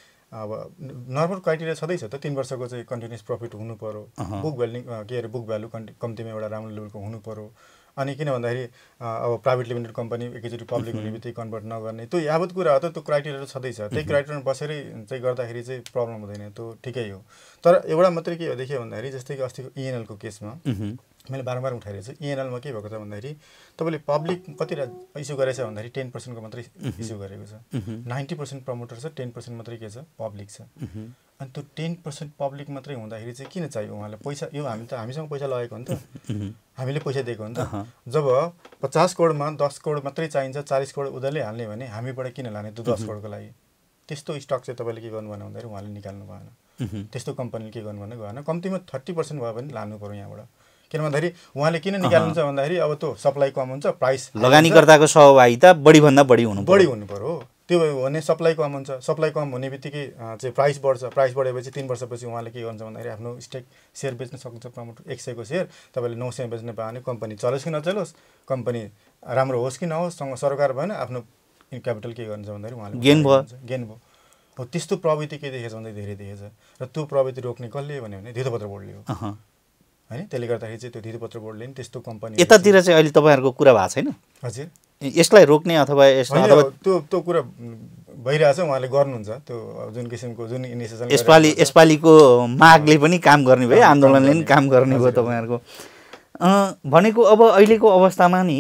अब नर्मल क्राइटेरिया छँदैछ त, तिन वर्षको चाहिँ कन्टिन्युस प्रफिट हुनु पऱ्यो, बुक भ्यालु के अरे बुक भ्यालु कम्तीमा एउटा राम्रो लेभलको हुनु पऱ्यो। अनि किन भन्दाखेरि अब प्राइभेट लिमिटेड कम्पनी एकैचोटि पब्लिक हुने बित्तिकै कन्भर्ट नगर्ने, त्यो यावत कुरा हो त। त्यो क्राइटेरिया छँदैछ, त्यही क्राइटेरियामा बसेरै चाहिँ गर्दाखेरि चाहिँ प्रब्लम हुँदैन, त्यो ठिकै हो। तर एउटा मात्रै के हो देखियो भन्दाखेरि जस्तै कि अस्तिको इएनएलको केसमा मैले बारम्बार उठाइरहेको छु। इएनएलमा के भएको छ भन्दाखेरि तपाईँले पब्लिक कति इस्यु गरेछ भन्दाखेरि टेन पर्सेन्टको मात्रै इस्यु गरेको छ। नाइन्टी पर्सेन्ट प्रमोटर छ, टेन पर्सेन्ट मात्रै के छ पब्लिक छ। अनि त्यो टेन पर्सेन्ट पब्लिक मात्रै हुँदाखेरि चाहिँ किन चाहियो उहाँलाई पैसा? यो हामी त हामीसँग पैसा लगाएको हो नि त, हामीले पैसा दिएको हो नि त। जब पचास करोडमा दस करोड मात्रै चाहिन्छ, चालिस करोड उनीहरूले हाल्ने भने हामीबाट किन लाने त्यो दस करोडको लागि? त्यस्तो स्टक चाहिँ तपाईँले के गर्नु भएन भन्दाखेरि उहाँले निकाल्नु भएन। त्यस्तो कम्पनीले के गर्नु भने गएन, कम्तीमा थर्टी पर्सेन्ट भयो भने लानु पऱ्यो यहाँबाट। किन भन्दाखेरि उहाँले किन निकाल्नुहुन्छ भन्दाखेरि अब त्यो सप्लाई कम हुन्छ, प्राइस लगानीकर्ताको सहभागिता बढीभन्दा बढी हुनु बढी हुनु पऱ्यो। त्यो भने सप्लाई कम हुन्छ, सप्लाई कम हुने बित्तिकै चाहिँ प्राइस बढ्छ। प्राइस बढेपछि तिन वर्षपछि उहाँले के गर्छ भन्दाखेरि आफ्नो स्टेक सेयर बेच्न सक्नुहुन्छ। प्रमोटर एक सयको सेयर तपाईँले नौ सय बेच्न पायो भने कम्पनी चलोस् कि नचलोस्, कम्पनी राम्रो होस् कि नहोस्, सँग सरकार भएन, आफ्नो क्यापिटल के गर्नुहुन्छ भन्दाखेरि उहाँले गेन भयो गेन भयो। हो त्यस्तो प्रवृत्ति के देखेछ भन्दा धेरै देखेछ। र त्यो प्रवृत्ति रोक्ने कसले भन्यो भने धितोपत्र बोर्डले हो होइन। त्यसले गर्दाखेरि चाहिँ त्यो धितोपत्र बोर्डले नि त्यस्तो कम्पनी यतातिर चाहिँ अहिले तपाईँहरूको कुरा भएको छैन? हजुर, यसलाई रोक्ने अथवा अथवा त्यो त्यो कुरा भइरहेछ, उहाँले गर्नुहुन्छ। त्यो जुन किसिमको जुन इनिसिएसन यसपालि यसपालिको मागले पनि काम गर्ने भयो, आन्दोलनले पनि काम गर्ने भयो तपाईँहरूको भनेको। अब अहिलेको अवस्थामा नि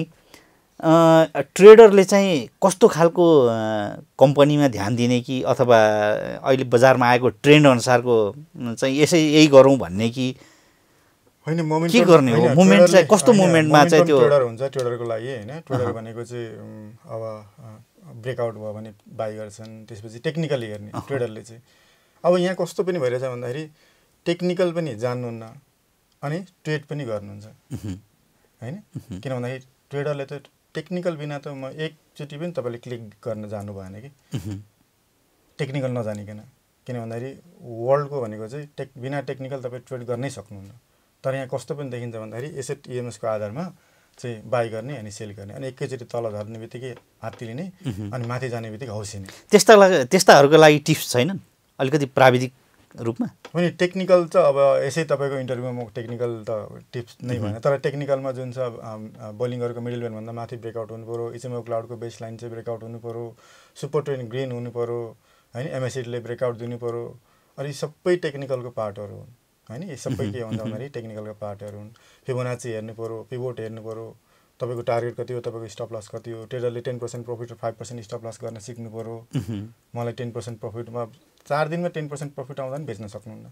ट्रेडरले चाहिँ कस्तो खालको कम्पनीमा ध्यान दिने कि अथवा अहिले बजारमा आएको ट्रेन्ड अनुसारको चाहिँ यसै यही गरौँ भन्ने कि होइन? मोमेन्ट के गर्ने हो? मुभमेन्ट चाहिँ कस्तो मुभमेन्टमा चाहिँ त्यो ट्रेडर हुन्छ? ट्रेडरको लागि होइन, ट्रेडर भनेको चाहिँ अब ब्रेकआउट भयो भने बाई गर्छन्, त्यसपछि टेक्निकली हेर्ने ट्रेडरले चाहिँ अब यहाँ कस्तो पनि भइरहेछ भन्दाखेरि टेक्निकल पनि जान्नुहुन्न अनि ट्रेड पनि गर्नुहुन्छ हैन किन भन्दाखेरि ट्रेडरले त टेक्निकल बिना त म एकचोटि पनि तपाईँले क्लिक गर्न जानु भएन कि टेक्निकल नजानिकन किन भन्दाखेरि वर्ल्डको भनेको चाहिँ टेक बिना टेक्निकल तपाईँ ट्रेड गर्नै सक्नुहुन्न तर यहाँ कस्तो पनि देखिन्छ भन्दाखेरि एसेट इएमएसको आधारमा चाहिँ बाई गर्ने अनि सेल गर्ने अनि एकैचोटि तल झर्ने बित्तिकै हात्ती लिने अनि माथि जाने बित्तिकै हौसिने त्यस्ता त्यस्ताहरूको लागि टिप्स छैनन् अलिकति प्राविधिक रूपमा अनि टेक्निकल त अब यसै तपाईँको इन्टरभ्यूमा म टेक्निकल त टिप्स नै भएन तर टेक्निकलमा जुन छ बोलिङहरूको मिडल भन्दा माथि ब्रेकआउट हुनु पऱ्यो इचएमओ क्लाउडको बेस लाइन चाहिँ ब्रेकआउट हुनु पऱ्यो सुपर ट्रेन ग्रिन हुनु पऱ्यो हैन एमएससीले ब्रेकआउट दिनु पऱ्यो अनि सबै टेक्निकलको पार्टहरू हुन् हैन यो सबै के हुन्छ भन्दाखेरि टेक्निकलको पार्टहरू हुन् फिबोनाची हेर्नु पऱ्यो पिभोट हेर्नु पऱ्यो तपाईँको टार्गेट कति हो तपाईँको स्टप लस कति हो ट्रेडरले टेन पर्सेन्ट प्रफिट र फाइभ पर्सेन्ट स्टप लस गर्न सिक्नु पऱ्यो मलाई टेन पर्सेन्ट प्रफिटमा चार दिनमा टेन पर्सेन्ट प्रफिट आउँदा नि बेच्न सक्नुहुन्न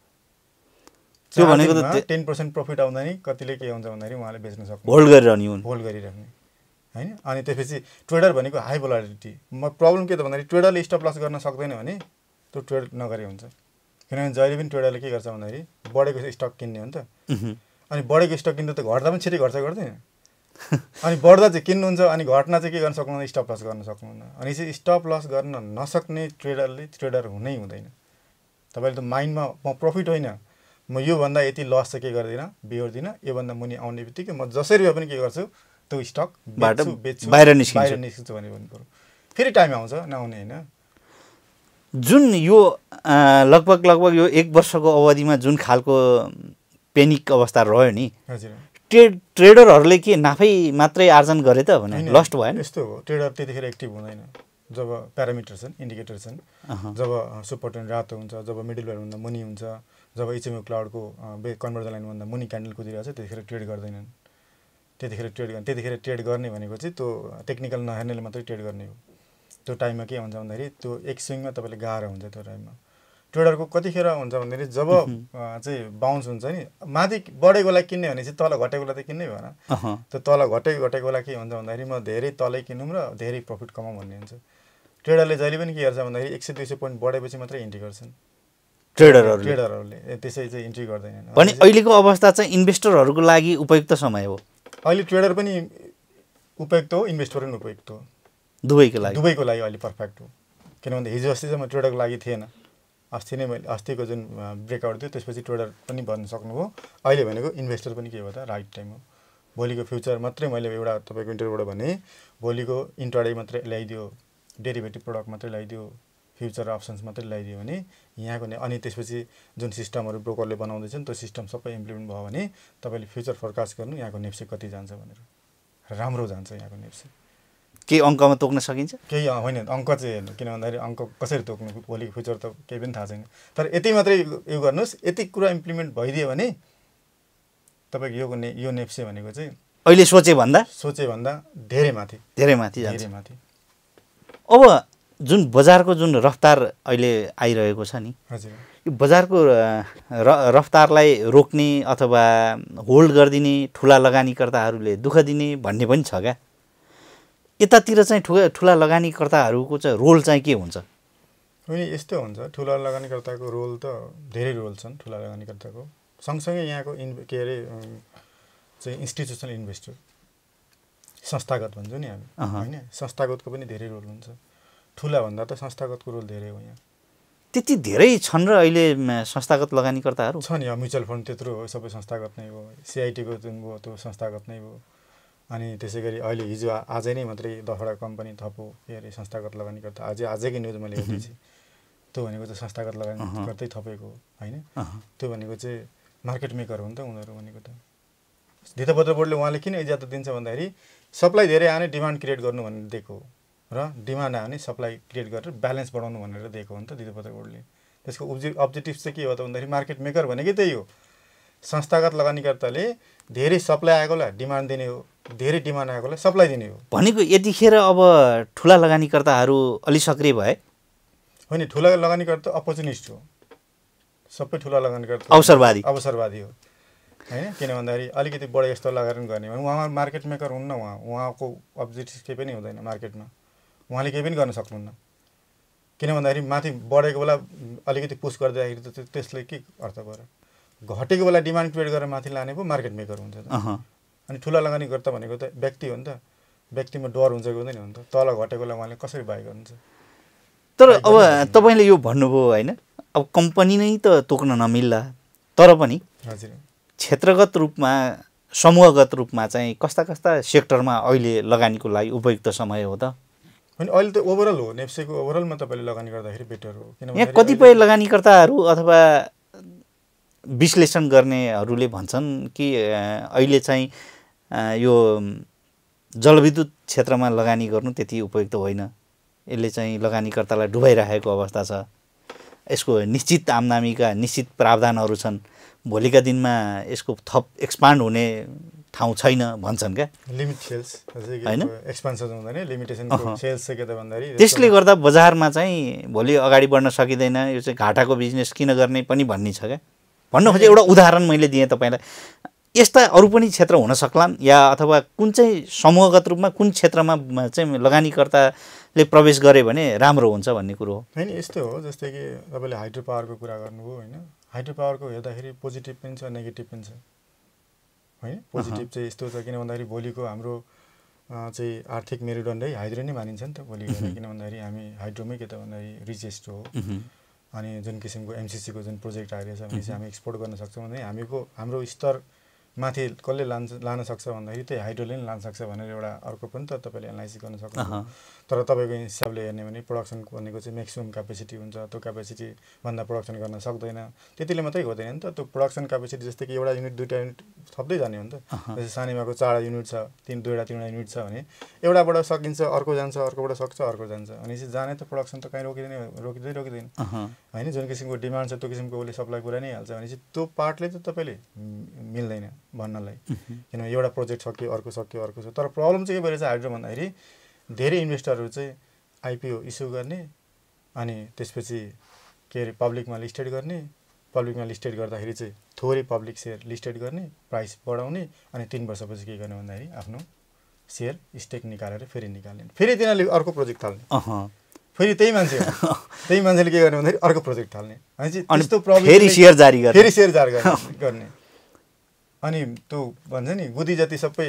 त्यो भनेको त टेन पर्सेन्ट प्रफिट आउँदा नि कतिले के हुन्छ भन्दाखेरि उहाँले बेच्न सक्नु होल्ड गरिरहने हुन् होल्ड गरिराख्ने हैन अनि त्यसपछि ट्रेडर भनेको हाई भोलाटिलिटी म प्रब्लम के त भन्दाखेरि ट्रेडरले स्टप लस गर्न सक्दैन भने त्यो ट्रेड नगरे हुन्छ किनभने जहिले पनि ट्रेडरले के गर्छ भन्दाखेरि बढेको स्टक किन्ने हो नि त अनि बढेको स्टक किन्दा त घट्दा पनि छिटै घट्छ गर्दैन अनि बढ्दा चाहिँ किन्नुहुन्छ अनि घट्ना चाहिँ के गर्न सक्नुहुन्न स्टप लस गर्न सक्नुहुन्न अनि चाहिँ स्टप लस गर्न नसक्ने ट्रेडरले ट्रेडर हुनै हुँदैन तपाईँले त माइन्डमा म प्रफिट होइन म योभन्दा यति लस चाहिँ के गर्दिनँ बिहोर्दिनँ योभन्दा मुनि आउने बित्तिकै म जसरी भए पनि के गर्छु त्यो स्टक बेच्छु बेच्छु बाहिर निस्किन्छ बाहिर निस्किन्छ भने भन्नु पऱ्यो फेरि टाइम आउँछ नआउने होइन जुन यो लगभग लगभग यो एक वर्षको अवधिमा जुन खालको पेनिक अवस्था रह्यो नि हजुर ट्रेड ट्रेडरहरूले के नाफै मात्रै आर्जन गरे त भने लस्ट भएन यस्तो हो ट्रेडर त्यतिखेर एक्टिभ हुँदैन जब प्यारामिटर छन् इन्डिकेटर छन् जब सुपर ट्रेन्ड रातो हुन्छ जब मिडल भेल्युभन्दा मुनि हुन्छ जब इचएमओ क्लाउडको बे कन्भर्जन लाइनभन्दा मुनि क्यान्डल कुदिरहेको छ त्यतिखेर ट्रेड गर्दैनन् त्यतिखेर ट्रेड गर्ने त्यतिखेर ट्रेड गर्ने भनेको चाहिँ त्यो टेक्निकल नहेर्नेले मात्रै ट्रेड गर्ने हो त्यो टाइममा के हुन्छ भन्दाखेरि त्यो एक स्विङमा तपाईँले गाह्रो हुन्छ त्यो टाइममा ट्रेडरको कतिखेर हुन्छ भन्दाखेरि जब चाहिँ बााउन्स हुन्छ नि माथि बढेकोलाई किन्ने भने चाहिँ तल घटेकोलाई त किन्नै भएन त्यो तल घटे घटेकोलाई के हुन्छ भन्दाखेरि म धेरै तलै किनौँ र धेरै प्रफिट कमाउँ भन्ने हुन्छ ट्रेडरले जहिले पनि के गर्छ भन्दाखेरि एक सय दुई सय पोइन्ट बढेपछि मात्रै इन्ट्री गर्छन् ट्रेडरहरूले ट्रेडरहरूले त्यसै चाहिँ इन्ट्री गर्दैनन् भने अहिलेको अवस्था चाहिँ इन्भेस्टरहरूको लागि उपयुक्त समय हो अहिले ट्रेडर पनि उपयुक्त हो इन्भेस्टर पनि उपयुक्त हो दुवैको लागि दुवैको लागि अहिले पर्फेक्ट हो किनभने हिजो अस्ति चाहिँ म ट्रेडरको लागि थिएन अस्ति नै मैले अस्तिको जुन ब्रेकआउट थियो त्यसपछि ट्रेडर पनि बन्न सक्नुभयो अहिले भनेको इन्भेस्टर पनि के हो त राइट टाइम हो भोलिको फ्युचर मात्रै मैले एउटा तपाईँको इन्टरभ्यूबाट भने भोलिको इन्ट्राडे मात्रै ल्याइदियो डेरिभेटिभ प्रडक्ट मात्रै ल्याइदियो फ्युचर अप्सन्स मात्रै ल्याइदियो भने यहाँको अनि त्यसपछि जुन सिस्टमहरू ब्रोकरले बनाउँदैछन् त्यो सिस्टम सबै इम्प्लिमेन्ट भयो भने तपाईँले फ्युचर फोरकास्ट गर्नु यहाँको नेप्से कति जान्छ भनेर राम्रो जान्छ यहाँको नेप्से केही अङ्कमा तोक्न सकिन्छ केही होइन अङ्क चाहिँ हेर्नु किन भन्दाखेरि अङ्क कसरी तोक्नु भोलिको फ्युचर त केही पनि थाहा छैन तर यति मात्रै यो गर्नुहोस् यति कुरा इम्प्लिमेन्ट भइदियो भने तपाईँको यो ने यो नेप्से भनेको चाहिँ अहिले सोचे भन्दा सोचे भन्दा धेरै माथि धेरै माथि धेरै माथि अब जुन बजारको जुन रफ्तार अहिले आइरहेको छ नि हजुर यो बजारको रफ्तारलाई रोक्ने अथवा होल्ड गरिदिने ठुला लगानीकर्ताहरूले दुःख दिने भन्ने पनि छ क्या यतातिर चाहिँ ठुला ठुला लगानीकर्ताहरूको चाहिँ रोल चाहिँ के हुन्छ अनि यस्तो हुन्छ ठुला लगानीकर्ताको रोल त धेरै रोल छन् ठुला लगानीकर्ताको सँगसँगै यहाँको इन के अरे चाहिँ इन्स्टिट्युसनल इन्भेस्टर संस्थागत भन्छौँ नि हामी होइन संस्थागतको पनि धेरै रोल हुन्छ ठुला भन्दा त संस्थागतको रोल धेरै हो यहाँ त्यति धेरै छन् र अहिले संस्थागत लगानीकर्ताहरू छ नि म्युचुअल फन्ड त्यत्रो हो सबै संस्थागत नै हो सिआइटीको जुन भयो त्यो संस्थागत नै हो अनि त्यसै गरी अहिले हिजो आजै नै मात्रै दसवटा कम्पनी थपो के अरे संस्थागत लगानीकर्ता अझै आजैकै न्युज मैले हेर्दैछु त्यो भनेको चाहिँ संस्थागत लगानीकर्तै थपेको हो होइन त्यो भनेको चाहिँ मार्केट मेकर हो नि त उनीहरू भनेको त धितोपत्र बोर्डले उहाँले किन इजाजत दिन्छ भन्दाखेरि सप्लाई धेरै आयो भने डिमान्ड क्रिएट गर्नु भनेर दिएको हो र डिमान्ड आयो भने सप्लाई क्रिएट गरेर ब्यालेन्स बढाउनु भनेर दिएको हो नि त धितोपत्र बोर्डले त्यसको अब्जे अब्जेक्टिभ चाहिँ के हो त भन्दाखेरि मार्केट मेकर भनेकै त्यही हो संस्थागत लगानीकर्ताले धेरै सप्लाई आएकोलाई डिमान्ड दिने हो धेरै डिमान्ड आएकोलाई सप्लाई दिने हो भनेको यतिखेर अब ठुला लगानीकर्ताहरू अलि सक्रिय भए होइन ठुला लगानीकर्ता अपर्चुनिस्ट हो सबै ठुला लगानीकर्ता अवसरवादी अवसरवादी हो होइन किन भन्दाखेरि अलिकति बढे जस्तो लगाएर गर्ने भने उहाँ मार्केट मेकर हुन्न उहाँ उहाँको अब्जेक्टिभ केही पनि हुँदैन मार्केटमा उहाँले केही पनि गर्न सक्नुहुन्न किन भन्दाखेरि माथि बढेको बेला अलिकति पुस गर्दाखेरि त त्यसले के अर्थ पर्यो घटेको बेला डिमान्ड क्रिएट गरेर माथि लाने पो मार्केट मेकर हुन्छ त अनि ठुला लगानीकर्ता भनेको त व्यक्ति हो नि त व्यक्तिमा डर हुन्छ कि हुँदैन हो नि त तल घटेको बेला उहाँले कसरी बाई गर्नुहुन्छ तर अब तपाईँले यो भन्नुभयो होइन अब कम्पनी नै त तोक्न नमिल्ला तर पनि हजुर क्षेत्रगत रूपमा समूहगत रूपमा चाहिँ कस्ता कस्ता सेक्टरमा अहिले लगानीको लागि उपयुक्त समय हो त अनि अहिले त ओभरअल हो नेप्सेको ओभरअलमा तपाईँले लगानी गर्दाखेरि बेटर हो किनभने यहाँ कतिपय लगानीकर्ताहरू अथवा विश्लेषण गर्नेहरूले भन्छन् कि अहिले चाहिँ यो जलविद्युत क्षेत्रमा लगानी गर्नु त्यति उपयुक्त होइन यसले चाहिँ लगानीकर्तालाई डुबाइरहेको अवस्था छ यसको निश्चित आम्दानीका निश्चित प्रावधानहरू छन् भोलिका दिनमा यसको थप एक्सपान्ड हुने ठाउँ छैन भन्छन् क्या लिमिट सेल्स हैन एक्सपान्सन हुँदैन लिमिटेसनको सेल्स चाहिँ के त भन्दाखेरि त्यसले गर्दा बजारमा चाहिँ भोलि अगाडि बढ्न सकिँदैन यो चाहिँ घाटाको बिजनेस किन गर्ने पनि भन्ने छ क्या भन्नु खोजे एउटा उदाहरण मैले दिएँ तपाईँलाई यस्ता अरू पनि क्षेत्र हुन सक्लान् या अथवा कुन चाहिँ समूहगत रूपमा कुन क्षेत्रमा चाहिँ लगानीकर्ताले प्रवेश गरे भने राम्रो हुन्छ भन्ने कुरो हो हैन यस्तो हो जस्तै कि तपाईँले हाइड्रो पावरको कुरा गर्नुभयो होइन हाइड्रो पावरको हेर्दाखेरि पोजिटिभ पनि छ नेगेटिभ पनि छ हैन पोजिटिभ चाहिँ यस्तो छ किन भन्दाखेरि भोलिको हाम्रो चाहिँ आर्थिक मेरुदण्डै हाइड्रो नै मानिन्छ नि त भोलि किन भन्दाखेरि हामी हाइड्रोमै के त भन्दाखेरि रिचेस्ट हो अनि जुन किसिमको एमसीसीको जुन प्रोजेक्ट आइरहेछ भने चाहिँ हामी एक्सपोर्ट गर्न सक्छौँ भने हामीको हाम्रो स्तर माथि कसले लान्छ लान सक्छ भन्दाखेरि त्यही हाइड्रोले नै लान सक्छ भनेर एउटा अर्को पनि त तपाईँले एनालाइसिस गर्न सक्नुहुन्छ तर तपाईँको हिसाबले हेर्ने भने प्रोडक्सन भनेको चाहिँ म्याक्सिमम क्यापेसिटी हुन्छ त्यो क्यापेसिटी भन्दा प्रोडक्सन गर्न सक्दैन त्यतिले मात्रै हुँदैन नि त त्यो प्रोडक्सन क्यापेसिटी जस्तै कि एउटा युनिट दुईवटा युनिट थप्दै जाने हो नि त जस्तै सानीमाको चारवटा युनिट छ तिन दुईवटा तिनवटा युनिट छ भने एउटाबाट सकिन्छ अर्को जान्छ अर्कोबाट सक्छ अर्को जान्छ अनि चाहिँ जाने त प्रोडक्सन त कहीँ रोकिँदैन रोकिँदै रोकिँदैन होइन जुन किसिमको डिमान्ड छ त्यो किसिमको उसले सप्लाई पुरा नै हाल्छ भने चाहिँ त्यो पार्टले त तपाईँले मिल्दैन भन्नलाई किनभने एउटा प्रोजेक्ट सक्यो अर्को सक्यो अर्को छ तर प्रब्लम चाहिँ के भइरहेछ हाइड्रो भन्दाखेरि धेरै इन्भेस्टरहरू चाहिँ आइपिओ इस्यु गर्ने अनि त्यसपछि के अरे पब्लिकमा लिस्टेड गर्ने पब्लिकमा लिस्टेड गर्दाखेरि चाहिँ थोरै पब्लिक सेयर लिस्टेड गर्ने प्राइस बढाउने अनि तिन वर्षपछि के गर्ने भन्दाखेरि आफ्नो सेयर स्टेक निकालेर फेरि निकाल्ने फेरि तिनीहरूले अर्को प्रोजेक्ट थाल्ने फेरि त्यही मान्छे त्यही मान्छेले के गर्ने भन्दाखेरि अर्को प्रोजेक्ट थाल्ने अनि चाहिँ त्यस्तो प्रब्लम फेरि सेयर जारी गर्ने फेरि सेयर जारी गर्ने अनि त्यो भन्छ नि गुदी जति सबै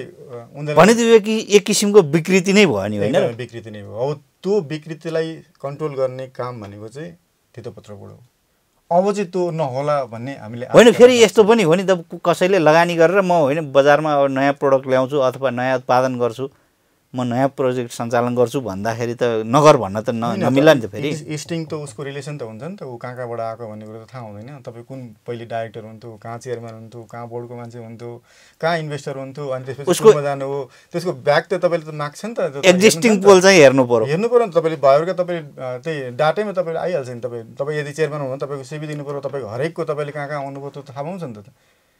भने कि एक किसिमको विकृति नै भयो नि होइन विकृति नै भयो अब त्यो विकृतिलाई कन्ट्रोल गर्ने काम भनेको चाहिँ धितोपत्रबाट हो अब चाहिँ त्यो नहोला भन्ने हामीले होइन फेरि यस्तो पनि हो नि त कसैले लगानी गरेर म होइन बजारमा अब नयाँ प्रोडक्ट ल्याउँछु अथवा नयाँ उत्पादन गर्छु म नयाँ प्रोजेक्ट सञ्चालन गर्छु भन्दाखेरि त नगर भन्न त नमिल्ला नि त फेरि इस्टिङ त उसको रिलेसन त हुन्छ नि त ऊ कहाँ कहाँबाट आएको भन्ने कुरो त थाहा हुँदैन तपाईँ कुन पहिले डाइरेक्टर हुन्थ्यो कहाँ चेयरम्यान हुन्थ्यो कहाँ बोर्डको मान्छे हुन्थ्यो कहाँ इन्भेस्टर हुन्थ्यो अनि त्यसपछि उसको जानु हो त्यसको ब्याक त तपाईँले त माग्छ नि त एक्जिस्टिङ पोल चाहिँ हेर्नु पर्यो हेर्नु पर्यो नि तपाईँले भयोका तपाईँले त्यही डाटैमा तपाईँले आइहाल्छ नि तपाईँ तपाईँ यदि चेयरम्यान हुनु तपाईँको सिबी दिनु पर्यो तपाईँको हरेकको तपाईँले कहाँ कहाँ आउनुभयो त्यो थाहा पाउँछ नि त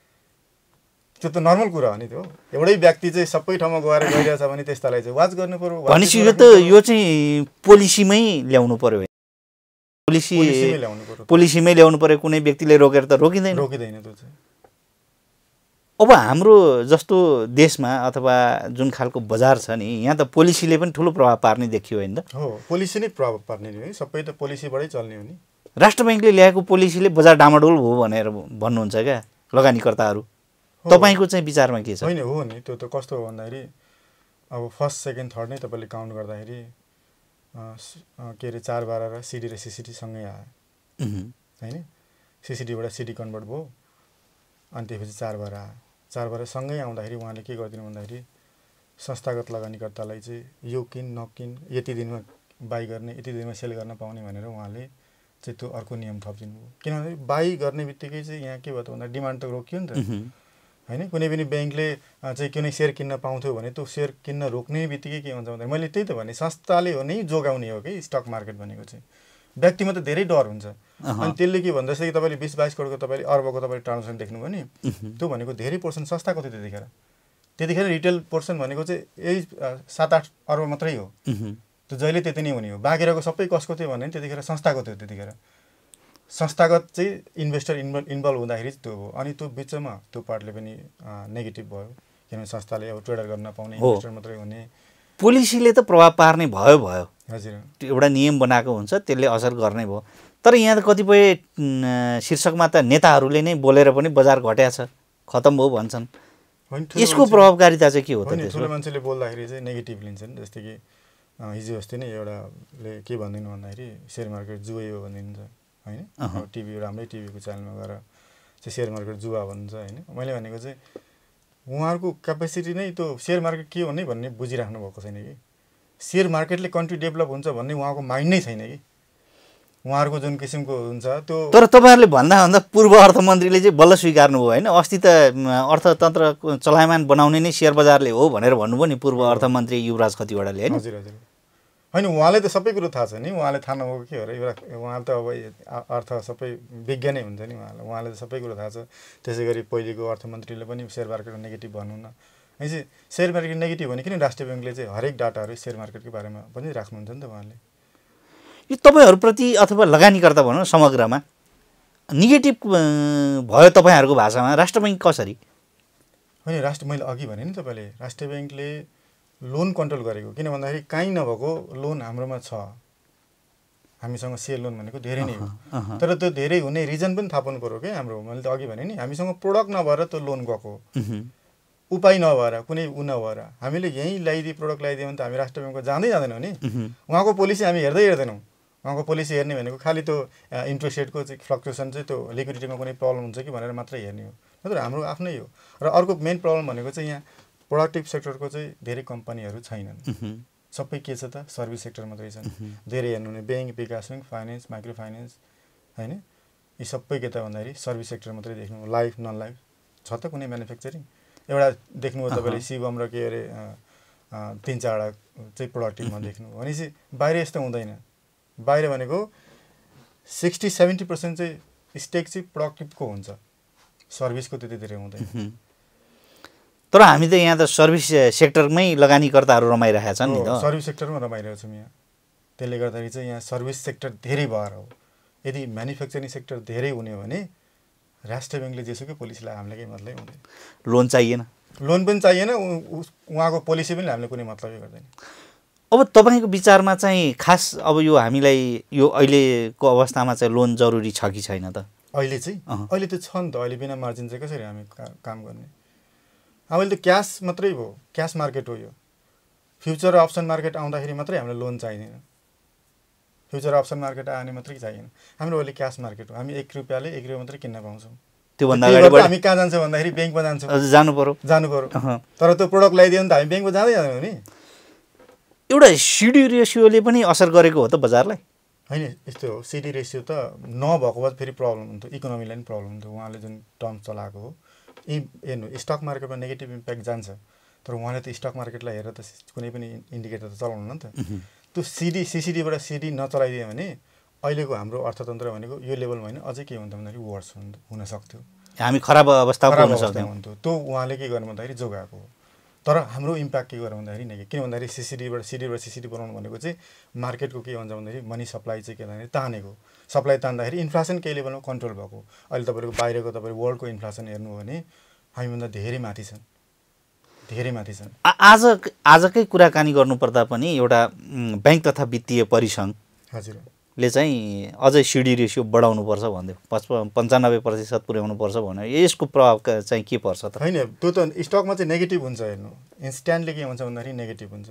त्यो त नर्मल कुरा हो नि त्यो एउटै व्यक्ति चाहिँ सबै ठाउँमा गएर गइरहेछ भने त्यस्तालाई चाहिँ वाच गर्नु पर्यो भनेपछि यो त यो चाहिँ पोलिसीमै ल्याउनु पर्यो पोलिसी पोलिसीमै ल्याउनु पर्यो कुनै व्यक्तिले रोकेर त रोकिँदैन रोकिँदैन त्यो चाहिँ अब हाम्रो जस्तो देशमा अथवा जुन खालको बजार छ नि यहाँ त पोलिसीले पनि ठुलो प्रभाव पार्ने देखियो होइन त हो पोलिसी नै प्रभाव पार्ने हो सबै त पोलिसीबाटै चल्ने हो नि राष्ट्र ब्याङ्कले ल्याएको पोलिसीले बजार डामाडोल हो भनेर भन्नुहुन्छ क्या लगानीकर्ताहरू तपाईको चाहिँ विचारमा के छ होइन हो नि त्यो त कस्तो हो भन्दाखेरि अब फर्स्ट सेकेन्ड थर्ड नै तपाईँले काउन्ट गर्दाखेरि के अरे चार बाह्र र सिडी र सिसिडी सँगै आयो होइन सिसिडीबाट सिडी कन्भर्ट भयो अनि त्यसपछि चार बाह्र आयो चार बाह्र सँगै आउँदाखेरि उहाँले के गरिदिनु भन्दाखेरि संस्थागत लगानीकर्तालाई चाहिँ यो किन नकिन यति दिनमा बाई गर्ने यति दिनमा सेल गर्न पाउने भनेर उहाँले चाहिँ त्यो अर्को नियम थपिदिनु भयो किनभने बाई गर्ने बित्तिकै चाहिँ यहाँ के भयो त भन्दा डिमान्ड त रोकियो नि त होइन कुनै पनि ब्याङ्कले चाहिँ कुनै सेयर किन्न पाउँथ्यो भने त्यो सेयर किन्न रोक्ने बित्तिकै के हुन्छ भन्दा मैले त्यही त भने संस्थाले हो नै जोगाउने हो कि स्टक मार्केट भनेको चाहिँ व्यक्तिमा त धेरै डर हुन्छ अनि त्यसले के भन्दा जस्तै कि तपाईँले बिस बाइस करोडको तपाईँले अर्बको तपाईँले ट्रान्जेक्सन देख्नुभयो नि त्यो भनेको धेरै पोर्सन संस्थाको थियो त्यतिखेर त्यतिखेर रिटेल पोर्सन भनेको चाहिँ यही सात आठ अर्ब मात्रै हो त्यो जहिले त्यति नै हुने हो बाँकी रहेको सबै कसको थियो भने त्यतिखेर संस्थाको थियो त्यतिखेर संस्थागत चाहिँ इन्भेस्टर इन्भल्भ इन्भल्भ हुँदाखेरि त्यो हो अनि त्यो बिचमा त्यो पार्टले पनि नेगेटिभ भयो किनभने संस्थाले अब ट्रेडर गर्न पाउने इन्भेस्टर मात्रै हुने पोलिसीले त प्रभाव पार्ने भयो भयो हजुर त्यो एउटा नियम बनाएको हुन्छ त्यसले असर गर्ने भयो तर यहाँ त कतिपय शीर्षकमा त नेताहरूले नै बोलेर पनि बजार घट्या छ, खतम भयो भन्छन्। यसको प्रभावकारिता चाहिँ के हो त? ठुलो मान्छेले बोल्दाखेरि चाहिँ नेगेटिभ लिन्छन्। जस्तै कि हिजो अस्ति नै एउटाले के भन्दिनु भन्दाखेरि सेयर मार्केट जुवै हो भनिदिन्छ होइन। टिभी राम्रै टिभीको च्यानलमा गएर चाहिँ सेयर मार्केट जुवा भन्छ होइन। मैले भनेको चाहिँ उहाँहरूको क्यापेसिटी नै त्यो सेयर मार्केट के हो नै भन्ने बुझिराख्नु भएको छैन कि। सेयर मार्केटले कन्ट्री डेभलप हुन्छ भन्ने उहाँको माइन्ड नै छैन कि। उहाँहरूको जुन किसिमको हुन्छ त्यो। तर तपाईँहरूले भन्दा भन्दा पूर्व अर्थमन्त्रीले चाहिँ बल्ल स्वीकार्नु भयो होइन। अस्ति त अर्थतन्त्र चलायमान बनाउने नै सेयर बजारले हो भनेर भन्नुभयो नि पूर्व अर्थमन्त्री युवराज खतिवडाले होइन। हजुर हजुर होइन, उहाँले त सबै कुरो थाहा छ नि। उहाँले थाहा नभएको के हो र, एउटा उहाँले त अब अर्थ सबै विज्ञ नै हुन्छ नि उहाँलाई। उहाँले त सबै कुरो थाहा छ। त्यसै गरी पहिलेको अर्थमन्त्रीले पनि सेयर मार्केटको नेगेटिभ भन्नु न चाहिँ सेयर मार्केट नेगेटिभ भने किन राष्ट्रिय ब्याङ्कले चाहिँ हरेक डाटाहरू सेयर मार्केटको बारेमा पनि राख्नुहुन्छ नि त उहाँले। यो तपाईँहरूप्रति अथवा लगानीकर्ता भनौँ समग्रमा नेगेटिभ भयो तपाईँहरूको भाषामा राष्ट्र ब्याङ्क कसरी? होइन, राष्ट्र मैले अघि भने नि तपाईँले राष्ट्रिय ब्याङ्कले लोन कन्ट्रोल गरेको। किन भन्दाखेरि काहीँ नभएको लोन हाम्रोमा छ। हामीसँग सेयर लोन भनेको धेरै नै हो। तर त्यो धेरै हुने रिजन पनि थाहा पाउनु पऱ्यो क्या हाम्रो। मैले त अघि भने नि हामीसँग प्रोडक्ट नभएर त्यो लोन गएको, उपाय नभएर कुनै ऊ नभएर हामीले यहीँ ल्याइदिए प्रोडक्ट ल्याइदियो भने त हामी राष्ट्र ब्याङ्कको जाँदै जाँदैनौँ नि। उहाँको पोलिसी हामी हेर्दै हेर्दैनौँ। उहाँको पोलिसी हेर्ने भनेको खालि त्यो इन्ट्रेस्ट रेटको चाहिँ फ्लक्चुएसन चाहिँ त्यो लिक्विडिटीमा कुनै प्रब्लम हुन्छ कि भनेर मात्रै हेर्ने हो। नत्र हाम्रो आफ्नै हो। र अर्को मेन प्रब्लम भनेको चाहिँ यहाँ प्रोडक्टिभ सेक्टरको चाहिँ धेरै कम्पनीहरू छैनन्। सबै के छ त सर्भिस सेक्टर मात्रै छन्। धेरै हेर्नु भने ब्याङ्क, विकास ब्याङ्क, फाइनेन्स, माइक्रो फाइनेन्स होइन, यी सबै के त भन्दाखेरि सर्भिस सेक्टर मात्रै देख्नु। लाइफ नन लाइफ छ त कुनै म्यानुफ्याक्चरिङ एउटा देख्नु हो तपाईँले शिवम र के अरे तिन चारवटा चाहिँ प्रोडक्टिभमा देख्नु भनेपछि बाहिर यस्तो हुँदैन। बाहिर भनेको सिक्सटी सेभेन्टी पर्सेन्ट चाहिँ स्टेक चाहिँ प्रोडक्टिभको हुन्छ, सर्भिसको त्यति धेरै हुँदैन। तर हामी त यहाँ त सर्भिस सेक्टरमै लगानीकर्ताहरू रमाइरहेका छन् नि त। सर्भिस सेक्टरमा रमाइरहेको छौँ यहाँ। त्यसले गर्दाखेरि चाहिँ यहाँ सर्भिस सेक्टर धेरै भएर हो। यदि म्यानुफ्याक्चरिङ सेक्टर धेरै हुने हो भने राष्ट्रिय ब्याङ्कले जेसुकै पोलिसी लगायो हामीलाई केही मतलब हुँदैन। लोन चाहिएन, लोन पनि चाहिएन, उहाँको पोलिसी पनि हामीले कुनै मतलबै गर्दैन। अब तपाईँको विचारमा चाहिँ खास अब यो हामीलाई यो अहिलेको अवस्थामा चाहिँ लोन जरुरी छ कि छैन त? अहिले चाहिँ अहिले त छ नि त। अहिले बिना मार्जिन चाहिँ कसरी हामी काम गर्ने? अहिले त क्यास मात्रै हो, क्यास मार्केट हो यो। फ्युचर अप्सन मार्केट आउँदाखेरि मात्रै हामीलाई लोन चाहिँदैन। फ्युचर अप्सन मार्केट आउने मात्रै चाहिएन। हाम्रो अहिले क्यास मार्केट हो। हामी एक रुपियाँले एक रुपियाँ मात्रै किन्न पाउँछौँ। त्योभन्दा अगाडि हामी कहाँ जान्छौँ भन्दाखेरि ब्याङ्कमा जान्छौँ। जानु पर्यो जानु पर्यो तर त्यो प्रोडक्ट ल्याइदियो भने त हामी ब्याङ्कमा जाँदै जाँदैनौँ नि। एउटा सिडी रेसियोले पनि असर गरेको हो त बजारलाई? होइन, यस्तो हो। सिडी रेसियो त नभएको भए फेरि प्रब्लम हुन्थ्यो, इकोनोमीलाई पनि प्रब्लम हुन्थ्यो। उहाँले जुन टर्म चलाएको हो यी हेर्नु स्टक मार्केटमा नेगेटिभ इम्प्याक्ट जान्छ। तर उहाँले त स्टक मार्केटलाई हेरेर त कुनै पनि इन्डिकेटर त चलाउनु न त। त्यो सिडी सिसिडीबाट सिडी नचलाइदियो भने अहिलेको हाम्रो अर्थतन्त्र भनेको यो लेभलमा होइन अझै के हुन्छ भन्दाखेरि वर्स हुन सक्थ्यो। हामी खराब अवस्थामा पुग्न सक्थ्यौँ हुन्थ्यो। त्यो उहाँले के गर्नु भन्दाखेरि जोगाएको हो। तर हाम्रो इम्प्याक्ट के गर्नु भन्दाखेरि नेगेटिभ। किन भन्दाखेरि सिसिडीबाट सिडीबाट सिसिडी बनाउनु भनेको चाहिँ मार्केटको के भन्छ भन्दाखेरि मनी सप्लाई चाहिँ के भन्दाखेरि तानेको। सप्लाई तान्दाखेरि इन्फ्लेसन केही लेभलमा कन्ट्रोल भएको। अहिले तपाईँको बाहिरको तपाईँले वर्ल्डको इन्फ्लेसन हेर्नु हो भने हामीभन्दा धेरै माथि छन्, धेरै माथि छन्। आज आजकै कुराकानी गर्नुपर्दा पनि एउटा ब्याङ्क तथा वित्तीय परिसङ्घ हजुरले चाहिँ अझै सिडी रेसियो बढाउनुपर्छ भन्दै पचपन्न पन्चानब्बे प्रतिशत पुर्याउनुपर्छ भने यसको प्रभाव चाहिँ के पर्छ त? होइन, त्यो त स्टकमा चाहिँ नेगेटिभ हुन्छ। हेर्नु इन्स्ट्यान्टली के हुन्छ भन्दाखेरि नेगेटिभ हुन्छ।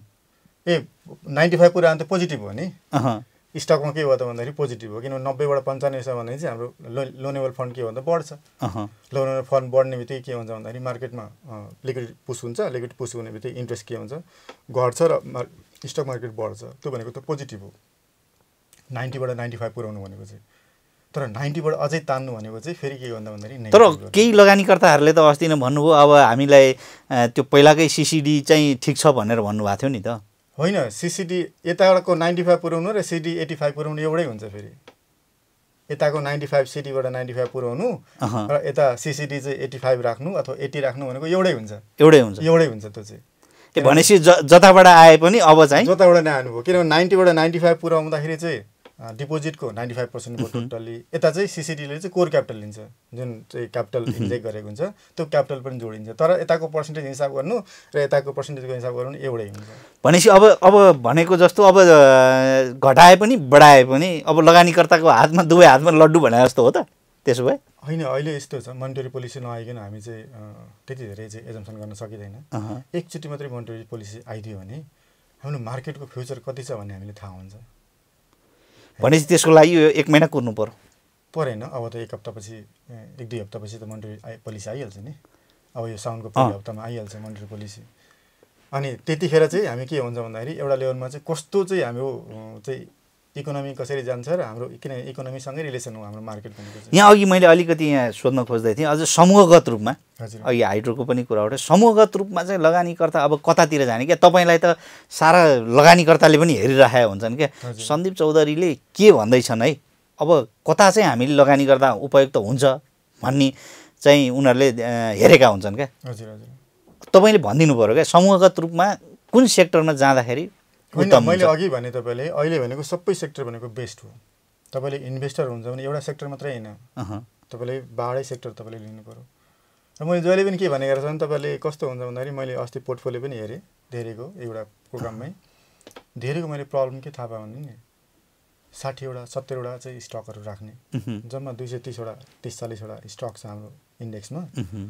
ए नाइन्टी फाइभ पुरा अन्त पोजिटिभ हो नि। स्टकमा के भयो त भन्दाखेरि पोजिटिभ हो। किनभने नब्बेबाट पन्चानब्बे छ भने चाहिँ हाम्रो लोनेबल फन्ड के भन्दा बढ्छ। लोनेबल फन्ड बढ्ने बित्तिकै के हुन्छ भन्दाखेरि मार्केटमा लिक्विडिटी पुस हुन्छ। लिक्विडिटी पुस हुने बित्तिकै इन्ट्रेस्ट के हुन्छ घट्छ र स्टक मार्केट बढ्छ। त्यो भनेको त पोजिटिभ हो नाइन्टीबाट नाइन्टी फाइभ पुऱ्याउनु भनेको चाहिँ। तर नाइन्टीबाट अझै तान्नु भनेको चाहिँ फेरि के भन्दा भन्दाखेरि तर केही लगानीकर्ताहरूले त अस्ति नै भन्नुभयो अब हामीलाई त्यो पहिलाकै सिसिडी चाहिँ ठिक छ भनेर भन्नुभएको थियो नि त। होइन, सिसिडी यताको नाइन्टी फाइभ पुऱ्याउनु र सिडी एटी फाइभ पुऱ्याउनु एउटै हुन्छ। फेरि यताको नाइन्टी फाइभ सिडीबाट नाइन्टी फाइभ पुऱ्याउनु र यता सिसिडी चाहिँ एटी फाइभ राख्नु अथवा एटी राख्नु भनेको एउटै हुन्छ। एउटै हुन्छ एउटै हुन्छ त्यो चाहिँ। भनेपछि जताबाट आए पनि अब चाहिँ जताबाट नै आउनुभयो। किनभने नाइन्टीबाट नाइन्टी फाइभ पुऱ्याउँदाखेरि चाहिँ डिपोजिटको नाइन्टी फाइभ पर्सेन्ट भयो टोटल्ली। यता चाहिँ सिसिडीले चाहिँ कोर क्यापिटल लिन्छ, जुन चाहिँ क्यापिटल इन्जेक्ट गरेको हुन्छ त्यो क्यापिटल पनि जोडिन्छ। तर यताको पर्सेन्टेज हिसाब गर्नु र यताको पर्सेन्टेजको हिसाब गर्नु एउटै हुन्छ। भनेपछि अब अब भनेको जस्तो अब घटाए पनि बढाए पनि अब लगानीकर्ताको हातमा दुवै हातमा लड्डु भने जस्तो हो त त्यसो भए? होइन, अहिले यस्तो छ, मोनिटरी पोलिसी नआइकन हामी चाहिँ त्यति धेरै चाहिँ एजम्सन गर्न सकिँदैन। एकचोटि मात्रै मोनिटरी पोलिसी आइदियो भने हाम्रो मार्केटको फ्युचर कति छ भन्ने हामीले थाहा हुन्छ। भनेपछि त्यसको लागि यो एक महिना कुर्नु पर्यो? परेन, अब त एक हप्तापछि एक दुई हप्तापछि त मोनिटरी पोलिसी आइहाल्छ नि। अब यो साउनको पहिलो हप्तामा आइहाल्छ मोनिटरी पोलिसी। अनि त्यतिखेर चाहिँ हामी के हुन्छ भन्दाखेरि एउटा लेभलमा चाहिँ कस्तो चाहिँ हाम्रो चाहिँ इकोनोमी कसरी जान्छ र हाम्रो किन इकोनोमीसँगै रिलेसन हो हाम्रो मार्केट भनेको। यहाँ अघि मैले अलिकति यहाँ सोध्न खोज्दै थिएँ, अझ समूहगत रूपमा अघि हाइड्रोको पनि कुरा उठ्यो, समूहगत रूपमा चाहिँ लगानीकर्ता अब कतातिर जाने क्या? तपाईँलाई त सारा लगानीकर्ताले पनि हेरिरहेका हुन्छन् क्या, सन्दीप चौधरीले के भन्दैछन् है, अब कता चाहिँ हामीले लगानी गर्दा उपयुक्त हुन्छ भन्ने चाहिँ उनीहरूले हेरेका हुन्छन् क्या। हजुर हजुर, तपाईँले भनिदिनु पऱ्यो क्या समूहगत रूपमा कुन सेक्टरमा जाँदाखेरि होइन। मैले अघि भने तपाईँले अहिले भनेको सबै सेक्टर भनेको बेस्ट हो। तपाईँले इन्भेस्टर हुन्छ भने एउटा सेक्टर मात्रै होइन, तपाईँले बाह्रै सेक्टर तपाईँले लिनु पऱ्यो। र मैले जहिले पनि के भनेको छ भने तपाईँले कस्तो हुन्छ भन्दाखेरि मैले अस्ति पोर्टफोलियो पनि हेरेँ धेरैको एउटा प्रोग्राममै। धेरैको मैले प्रब्लम के थाहा पाएँ भने नि साठीवटा सत्तरीवटा चाहिँ स्टकहरू राख्ने, जम्मा दुई सय तिसवटा तिस चालिसवटा स्टक छ हाम्रो इन्डेक्समा।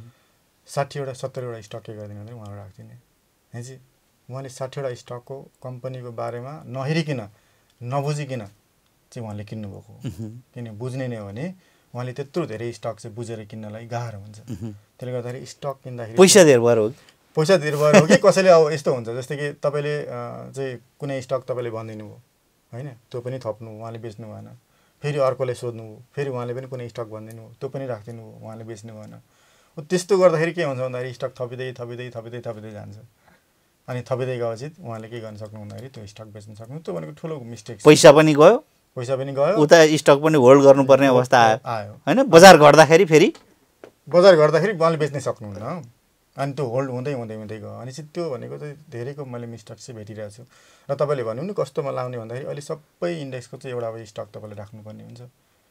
साठीवटा सत्तरीवटा स्टक के गरिदिनु भने उहाँहरू राखिदिने है जी। उहाँले साठीवटा स्टकको कम्पनीको बारेमा नहेरिकन नबुझिकन चाहिँ उहाँले किन्नुभएको, किन बुझ्ने नै हो भने उहाँले त्यत्रो धेरै स्टक चाहिँ बुझेर किन्नलाई गाह्रो हुन्छ। त्यसले गर्दाखेरि स्टक किन्दाखेरि पैसा धेर भएर हो पैसा धेर भएर हो कि कसैले अब यस्तो हुन्छ जस्तै कि तपाईँले चाहिँ कुनै स्टक तपाईँले भनिदिनु भयो होइन, त्यो पनि थप्नु उहाँले बेच्नु भएन, फेरि अर्कोले सोध्नु भयो, फेरि उहाँले पनि कुनै स्टक भनिदिनु भयो, त्यो पनि राखिदिनु भयो, उहाँले बेच्नु भएन। त्यस्तो गर्दाखेरि के हुन्छ भन्दाखेरि स्टक थपिँदै थपिँदै थपिँदै थपिँदै जान्छ। अनि थपिँदै गएपछि उहाँले के गर्न सक्नु भन्दाखेरि त्यो स्टक बेच्न सक्नु, त्यो भनेको ठुलो मिस्टेक। पैसा पनि गयो, पैसा पनि गयो, उता स्टक पनि होल्ड गर्नुपर्ने अवस्था आयो आयो होइन। बजार घट्दाखेरि फेरि बजार घट्दाखेरि उहाँले बेच्न सक्नुहुन्न, अनि त्यो होल्ड हुँदै हुँदै हुँदै गयो। अनि चाहिँ त्यो भनेको चाहिँ धेरैको मैले मिस्टेक चाहिँ भेटिरहेको छु। र तपाईँले भन्नु नि कस्तोमा लाउने भन्दाखेरि अहिले सबै इन्डेक्सको चाहिँ एउटा अब स्टक तपाईँले राख्नुपर्ने हुन्छ,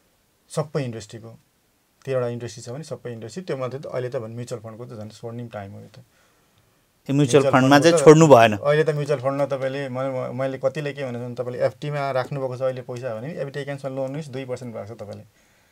सबै इन्डस्ट्रीको। तेह्रवटा इन्डस्ट्री छ भने सबै इन्डस्ट्री, त्यो मात्रै त अहिले त भने म्युचुअल फन्डको त झन् छोड्ने टाइम हो यो त। म्युचुअल फन्डमा चाहिँ छोड्नु भएन अहिले त। म्युचुअल फन्डमा तपाईँले मैले कतिले के भनेको तपाईँले एफटीमा राख्नुभएको छ अहिले पैसा भने एफडी एगेन्स्टमा लोन लिनुहोस्, दुई पर्सेन्ट भएको छ तपाईँले,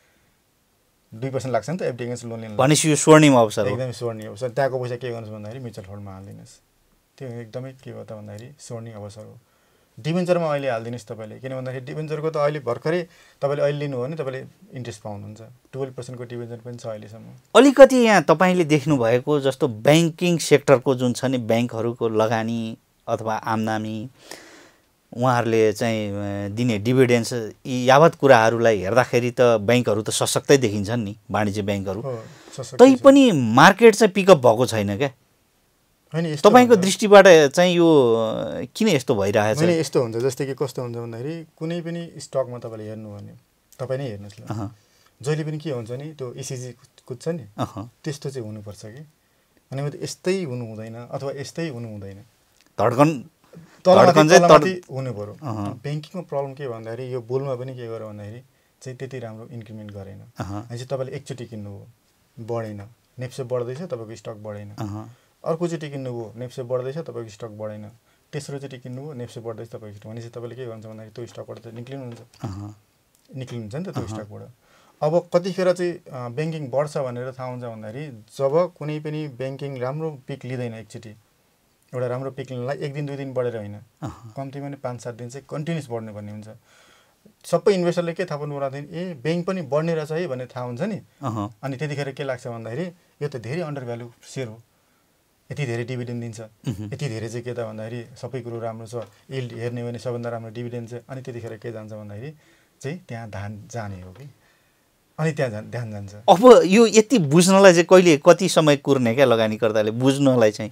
दुई पर्सेन्ट लाग्छ नि त एफडी एगेन्स्ट लोन लिनु। भनेपछि यो स्वर्णिम अवसर हो, एकदमै स्वर्णिम अवसर। त्यहाँको पैसा के गर्नुहोस् भन्दाखेरि म्युचुअल फन्डमा हालिदिनुहोस्, त्यो एकदमै के हो त भन्दाखेरि स्वर्णिम अवसर हो। डिबेन्चरमा अहिले हालिदिनुहोस् तपाईँले, किन भन्दाखेरि डिबेन्चरको त अहिले भर्खरै तपाईँले अहिले लिनु हो भने तपाईँले इन्ट्रेस्ट पाउनुहुन्छ, टुवेल्भ पर्सेन्टको डिबेन्चर पनि छ अहिलेसम्म। अलिकति यहाँ तपाईँले देख्नुभएको जस्तो ब्याङ्किङ सेक्टरको जुन छ नि ब्याङ्कहरूको लगानी अथवा आम्दानी, उहाँहरूले चाहिँ दिने डिभिडेन्स, यी यावत कुराहरूलाई हेर्दाखेरि त ब्याङ्कहरू त सशक्तै देखिन्छन् नि, वाणिज्य ब्याङ्कहरू। तैपनि मार्केट चाहिँ पिकअप भएको छैन क्या। तपाईँको दृष्टिबाट चाहिँ यो किन यस्तो भइरहेछ? होइन, यस्तो हुन्छ जस्तै कि कस्तो हुन्छ भन्दाखेरि कुनै पनि स्टकमा तपाईँले हेर्नु भने तपाईँ नै हेर्नुहोस् ल, जहिले पनि के हुन्छ नि त्यो इसिजी कुद्छ नि त्यस्तो चाहिँ हुनुपर्छ कि, अनि यस्तै हुनु हुँदैन अथवा यस्तै हुनु हुँदैन, धड्कन धड्कन चाहिँ हुनु पऱ्यो। ब्याङ्किङको प्रब्लम के भन्दाखेरि यो बुलमा पनि के गर्यो भन्दाखेरि चाहिँ त्यति राम्रो इन्क्रिमेन्ट गरेन। अनि चाहिँ तपाईँले एकचोटि किन्नुभयो बढेन, नेप्से बढ्दैछ तपाईँको स्टक बढेन, अर्कोचोटि किन्नुभयो नेप्से बढ्दैछ तपाईँको स्टक बढेन, तेस्रोचोटि किन्नुभयो नेप्से बढ्दैछ तपाईँको स्टक, भनेपछि तपाईँले के गर्नुहुन्छ भन्दाखेरि त्यो स्टकबाट त निक्लिनुहुन्छ निक्लिनुहुन्छ नि त त्यो स्टकबाट। अब कतिखेर चाहिँ ब्याङ्किङ बढ्छ भनेर थाहा हुन्छ भन्दाखेरि जब कुनै पनि ब्याङ्किङ राम्रो पिक लिँदैन, एकचोटि एउटा राम्रो पिक लिनलाई एक दिन दुई दिन बढेर होइन, कम्तीमा पनि पाँच सात दिन चाहिँ कन्टिन्युस बढ्नु पर्ने हुन्छ। सबै इन्भेस्टरले के थाहा पाउनु पर्दैन, ए ब्याङ्क पनि बढ्ने रहेछ है भन्ने थाहा हुन्छ नि। अनि त्यतिखेर के लाग्छ भन्दाखेरि यो त धेरै अन्डर भ्यालु सेयर हो, यति धेरै डिभिडेन्ड दिन्छ, यति धेरै चाहिँ के त भन्दाखेरि सबै कुरो राम्रो छ, यिल्ड हेर्ने भने सबभन्दा राम्रो डिभिडेन्ड छ। अनि त्यतिखेर के जान्छ भन्दाखेरि चाहिँ त्यहाँ धान जाने हो कि, अनि त्यहाँ ध्यान जान्छ। अब यो यति बुझ्नलाई चाहिँ कहिले कति समय कुर्ने क्या लगानीकर्ताले बुझ्नलाई चाहिँ?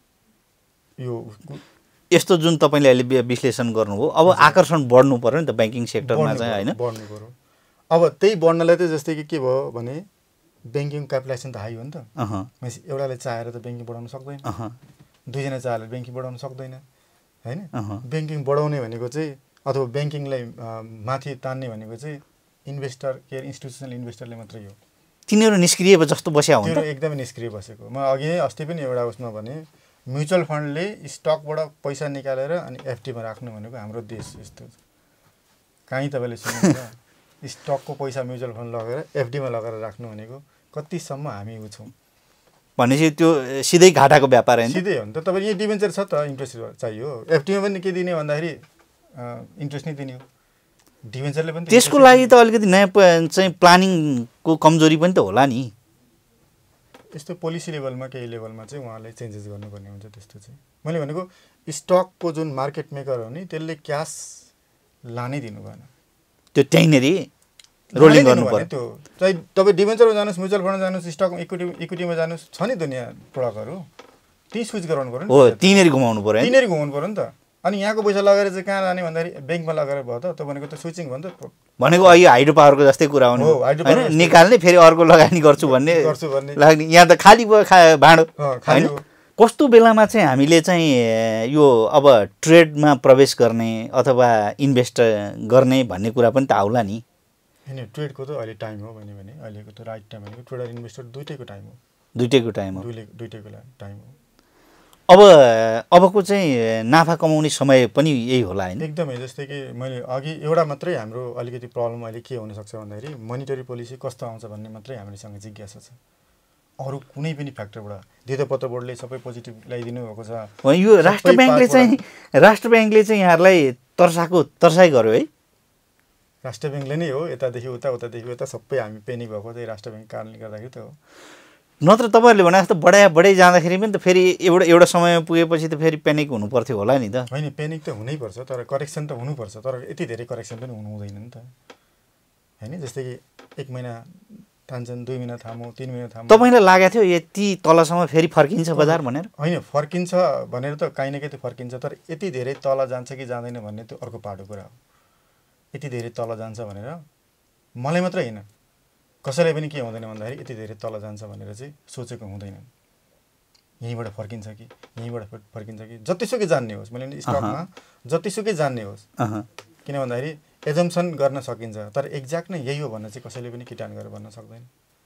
यो यस्तो जुन तपाईँले अहिले विश्लेषण गर्नुभयो, अब आकर्षण बढ्नु पर्यो नि त ब्याङ्किङ सेक्टरमा चाहिँ होइन, बढ्नु पर्यो। अब त्यही बढ्नलाई त जस्तै कि के भयो भने ब्याङ्किङ क्यापिटलाइजेसन त हाई हो नि त, एउटाले चाहेर त ब्याङ्किङ बढाउन सक्दैन, दुईजना चाहेर ब्याङ्किङ बढाउन सक्दैन होइन। ब्याङ्किङ बढाउने भनेको चाहिँ अथवा ब्याङ्किङलाई माथि तान्ने भनेको चाहिँ इन्भेस्टर के इन्स्टिट्युसनल इन्भेस्टरले मात्रै हो। तिनीहरू निष्क्रिय जस्तो बस्या हुन्छ। तिनीहरू एकदमै निष्क्रिय बसेको। म अघि अस्ति पनि एउटा उसमा भने म्युचुअल फन्डले स्टकबाट पैसा निकालेर अनि एफडीमा राख्नु भनेको हाम्रो देश यस्तो कहीँ तपाईँले सुन्नुहुन्छ स्टकको पैसा म्युचुअल फन्ड लगेर एफडीमा लगेर राख्नु भनेको कतिसम्म हामी उ छौँ भनेपछि त्यो सिधै घाटाको व्यापार होइन। सिधै हो नि त। तपाईँ यही डिभेन्चर छ त इन्ट्रेस्ट चाहियो एफडीमा पनि के दिने भन्दाखेरि इन्ट्रेस्ट नै दिने हो। डिभेन्चरले पनि त्यसको लागि त अलिकति नयाँ चाहिँ प्लानिङको कमजोरी पनि त होला नि। यस्तो पोलिसी लेभलमा केही लेभलमा चाहिँ उहाँले चेन्जेस गर्नुपर्ने हुन्छ। त्यस्तो चाहिँ मैले भनेको स्टकको जुन मार्केट मेकर हो नि त्यसले क्यास लानै दिनु भएन। त्यो त्यहीँनेरि रोलिङ गर्नु पर्यो। त्यो चाहे तपाईँ डिभेन्चरमा जानुहोस् म्युचुअल फन्डमा जानुहोस् स्टक इक्विटी इक्विटीमा जानुहोस् छ नि दुनियाँ प्रडक्टहरू त्यही स्विच गराउनु पऱ्यो नि। हो तिनीहरू घुमाउनु पऱ्यो तिनीहरू घुमाउनु पऱ्यो नि त। अनि यहाँको पैसा लगाएर चाहिँ कहाँ लाने भन्दाखेरि ब्याङ्कमा लगाएर भयो त त्यो भनेको त स्विचिङ भयो नि त। भनेको अहिले हाइड्रो पावरको जस्तै कुरा हो होइन निकाल्ने फेरि अर्को लगानी गर्छु भन्ने गर्छु भन्ने लाग्ने यहाँ त खाली भाँडो होइन। कस्तो बेलामा चाहिँ हामीले चाहिँ यो अब ट्रेडमा प्रवेश गर्ने अथवा इन्भेस्ट गर्ने भन्ने कुरा पनि त आउला नि। होइन ट्रेडको त अहिले टाइम हो भने भने अहिलेको त राइट टाइम भनेको ट्रेडर इन्भेस्टर दुइटैको टाइम हो। दुइटैको टाइम हो। दुइटै दुइटैको टाइम हो। अब अबको चाहिँ नाफा कमाउने समय पनि यही होला होइन। एकदमै जस्तै कि मैले अघि एउटा मात्रै हाम्रो अलिकति प्रब्लम अहिले के हुनसक्छ भन्दाखेरि मोनिटरी पोलिसी कस्तो आउँछ भन्ने मात्रै हामीसँग जिज्ञासा छ। अरू कुनै पनि फ्याक्टरबाट धितोपत्र बोर्डले सबै पोजिटिभ ल्याइदिनु भएको छ। यो राष्ट्र ब्याङ्कले चाहिँ राष्ट्र ब्याङ्कले चाहिँ यहाँहरूलाई तर्साको तर्साइ गर्यो है। राष्ट्र ब्याङ्कले नै हो यतादेखि उता उतादेखि उता सबै हामी पेनिक भएको चाहिँ राष्ट्र ब्याङ्क कारणले गर्दाखेरि त हो। नत्र तपाईँहरूले भने जस्तो बढाइ बढाइ जाँदाखेरि पनि त फेरि एउटा एउटा समयमा पुगेपछि त फेरि पेनिक हुनु पर्थ्यो होला नि त। होइन पेनिक त हुनैपर्छ तर करेक्सन त हुनुपर्छ तर यति धेरै करेक्सन पनि हुनु हुँदैन नि त होइन। जस्तै कि एक महिना तान्छन् दुई महिना थामौँ तिन महिना थामौँ। तपाईँलाई लागेको थियो यति तलसम्म फेरि फर्किन्छ बजार भनेर? होइन फर्किन्छ भनेर त काहीँ न काहीँ त फर्किन्छ तर यति धेरै तल जान्छ कि जाँदैन भन्ने त्यो अर्को पाटो कुरा हो। यति धेरै तल जान्छ भनेर मलाई मात्रै होइन कसैलाई पनि के हुँदैन भन्दाखेरि यति धेरै तल जान्छ भनेर चाहिँ सोचेको हुँदैन। यहीँबाट फर्किन्छ कि यहीँबाट फर्किन्छ कि जतिसुकै जान्ने होस् मैले स्टकमा जतिसुकै जान्ने होस् किन भन्दाखेरि एजम्सन गर्न सकिन्छ तर एक्ज्याक्ट नै यही हो भन्न चाहिँ कसैले पनि किटान गरेर भन्न सक्दैन।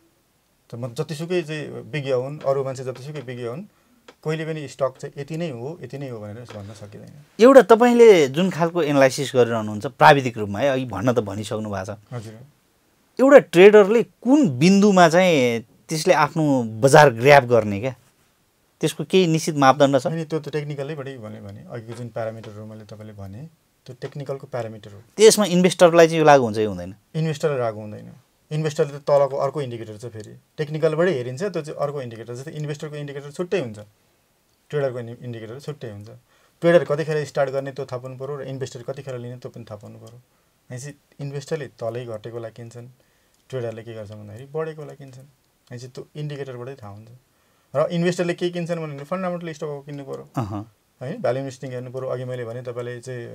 त म जतिसुकै चाहिँ विज्ञ हुन् अरू मान्छे जतिसुकै विज्ञ हुन् कहिले पनि स्टक चाहिँ यति नै हो यति नै हो भनेर भन्न सकिँदैन। एउटा तपाईँले जुन खालको एनालाइसिस गरिरहनुहुन्छ प्राविधिक रूपमा है अघि भन्न त भनिसक्नु भएको छ। हजुर एउटा ट्रेडरले कुन बिन्दुमा चाहिँ त्यसले आफ्नो बजार ग्र्याब गर्ने क्या त्यसको केही निश्चित मापदण्ड छ? अनि त्यो त टेक्निकलैबाटै भने भने अघिको जुन प्यारामिटरहरू मैले तपाईँले भने त्यो टेक्निकलको प्यारामिटर हो। त्यसमा इन्भेस्टरलाई चाहिँ लागु हुन्छ कि हुँदैन? इन्भेस्टरलाई लागु हुँदैन। इन्भेस्टरले त तलको अर्को इन्डिकेटर छ फेरि टेक्निकलबाटै हेरिन्छ त्यो चाहिँ अर्को इन्डिकेटर जस्तै इन्भेस्टरको इन्डिकेटर छुट्टै हुन्छ ट्रेडरको इन्डिकेटर छुट्टै हुन्छ। ट्रेडर कतिखेर स्टार्ट गर्ने त्यो थाहा पाउनु पऱ्यो र इन्भेस्टर कतिखेर लिने त्यो पनि थाहा पाउनु पऱ्यो। भनेपछि इन्भेस्टरले तलै घटेको लागि किन्छन् ट्रेडरले के गर्छ भन्दाखेरि बढेको लागि किन्छन् भनेपछि त्यो इन्डिकेटरबाटै थाहा हुन्छ। र इन्भेस्टरले के किन्छन् भने फन्डामेन्टल स्टकको किन्नु पऱ्यो होइन भ्यालु इन्भेस्टिङ हेर्नु पऱ्यो। अघि मैले भने तपाईँले चाहिँ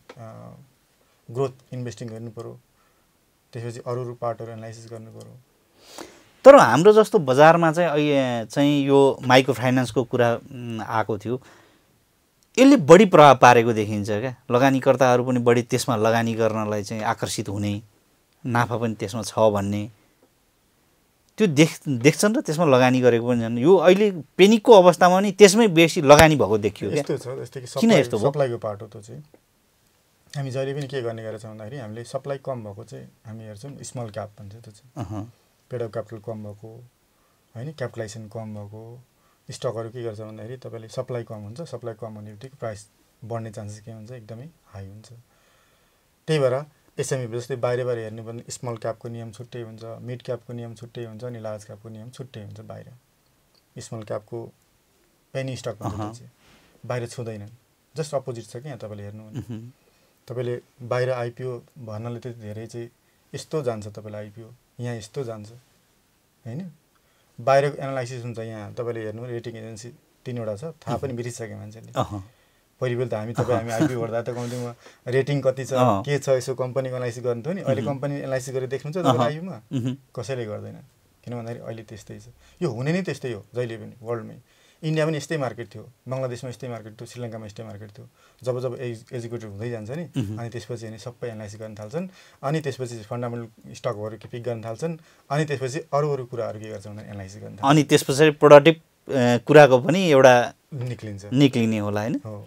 ग्रोथ इन्भेस्टिङ हेर्नु पऱ्यो त्यसपछि अरू अरू पार्टहरू एनालाइसिस गर्नु पऱ्यो। तर हाम्रो जस्तो बजारमा चाहिँ अहिले चाहिँ यो माइक्रो फाइनेन्सको कुरा आएको थियो यसले बढी प्रभाव पारेको देखिन्छ क्या। लगानीकर्ताहरू पनि बढी त्यसमा लगानी गर्नलाई चाहिँ आकर्षित हुने नाफा पनि त्यसमा छ भन्ने त्यो देख देख्छन् र त्यसमा लगानी गरेको पनि छन्। यो अहिले पेनिकको अवस्थामा नि त्यसमै बेसी लगानी भएको देखियो। यस्तो छ जस्तै कि किन यस्तो भयो? सप्लाईको पार्ट हो त्यो चाहिँ हामी जहिले पनि के गर्ने गरेछौँ भन्दाखेरि हामीले सप्लाई कम भएको चाहिँ हामी हेर्छौँ स्मल क्याप भन्छ त्यो चाहिँ पेड अफ क्यापिटल कम भएको होइन क्यापिटलाइजेसन कम भएको स्टकहरू के गर्छ भन्दाखेरि तपाईँले सप्लाई कम हुन्छ सप्लाई कम हुने बित्तिकै प्राइस बढ्ने चान्सेस के हुन्छ एकदमै हाई हुन्छ। त्यही भएर एसएमई जस्तै बाहिर बाहिर हेर्नु भने स्मल क्यापको नियम छुट्टै हुन्छ मिड क्यापको नियम छुट्टै हुन्छ अनि लार्ज क्यापको नियम छुट्टै हुन्छ। बाहिर स्मल क्यापको पेनी स्टक भन्छ बाहिर छुँदैनन् जस्ट अपोजिट छ कि यहाँ तपाईँले हेर्नु भने तपाईँले बाहिर आइपिओ भन्नाले त धेरै चाहिँ यस्तो जान्छ तपाईँलाई आइपिओ यहाँ यस्तो जान्छ होइन बाहिरको एनालाइसिस हुन्छ। यहाँ तपाईँले हेर्नु रेटिङ एजेन्सी तिनवटा छ थाहा पनि बिर्सिसक्यो मान्छेले। पहिला त हामी तपाईँ हामी आइपिओ गर्दा त कम्तीमा रेटिङ कति छ के छ यसो कम्पनीको एनालाइसिस गर्नुहुन्थ्यो नि। अहिले कम्पनी एनालाइसिस गरेर देख्नुहुन्छ तपाईँ आइपिओमा कसैले गर्दैन किन भन्दाखेरि अहिले त्यस्तै छ। यो हुने नै त्यस्तै हो जहिले पनि वर्ल्डमै इन्डिया पनि यस्तै मार्केट थियो, बङ्गलादेशमा यस्तै मार्केट थियो, श्रीलङ्कामा यस्तै मार्केट थियो। जब जब एज एजुकेटेड हुँदै जान्छ नि अनि त्यसपछि अनि सबै एनालाइसिस गर्न थाल्छन् अनि त्यसपछि फन्डामेन्टल स्टकहरू पिक गर्न थाल्छन् अनि त्यसपछि अरू अरू कुराहरू के गर्छ भन्दा एनालाइसिस गर्न थाल्छ। अनि त्यस पछाडि प्रोडक्टिभ कुराको पनि एउटा निक्लिन्छ निक्लिने होला होइन। हो।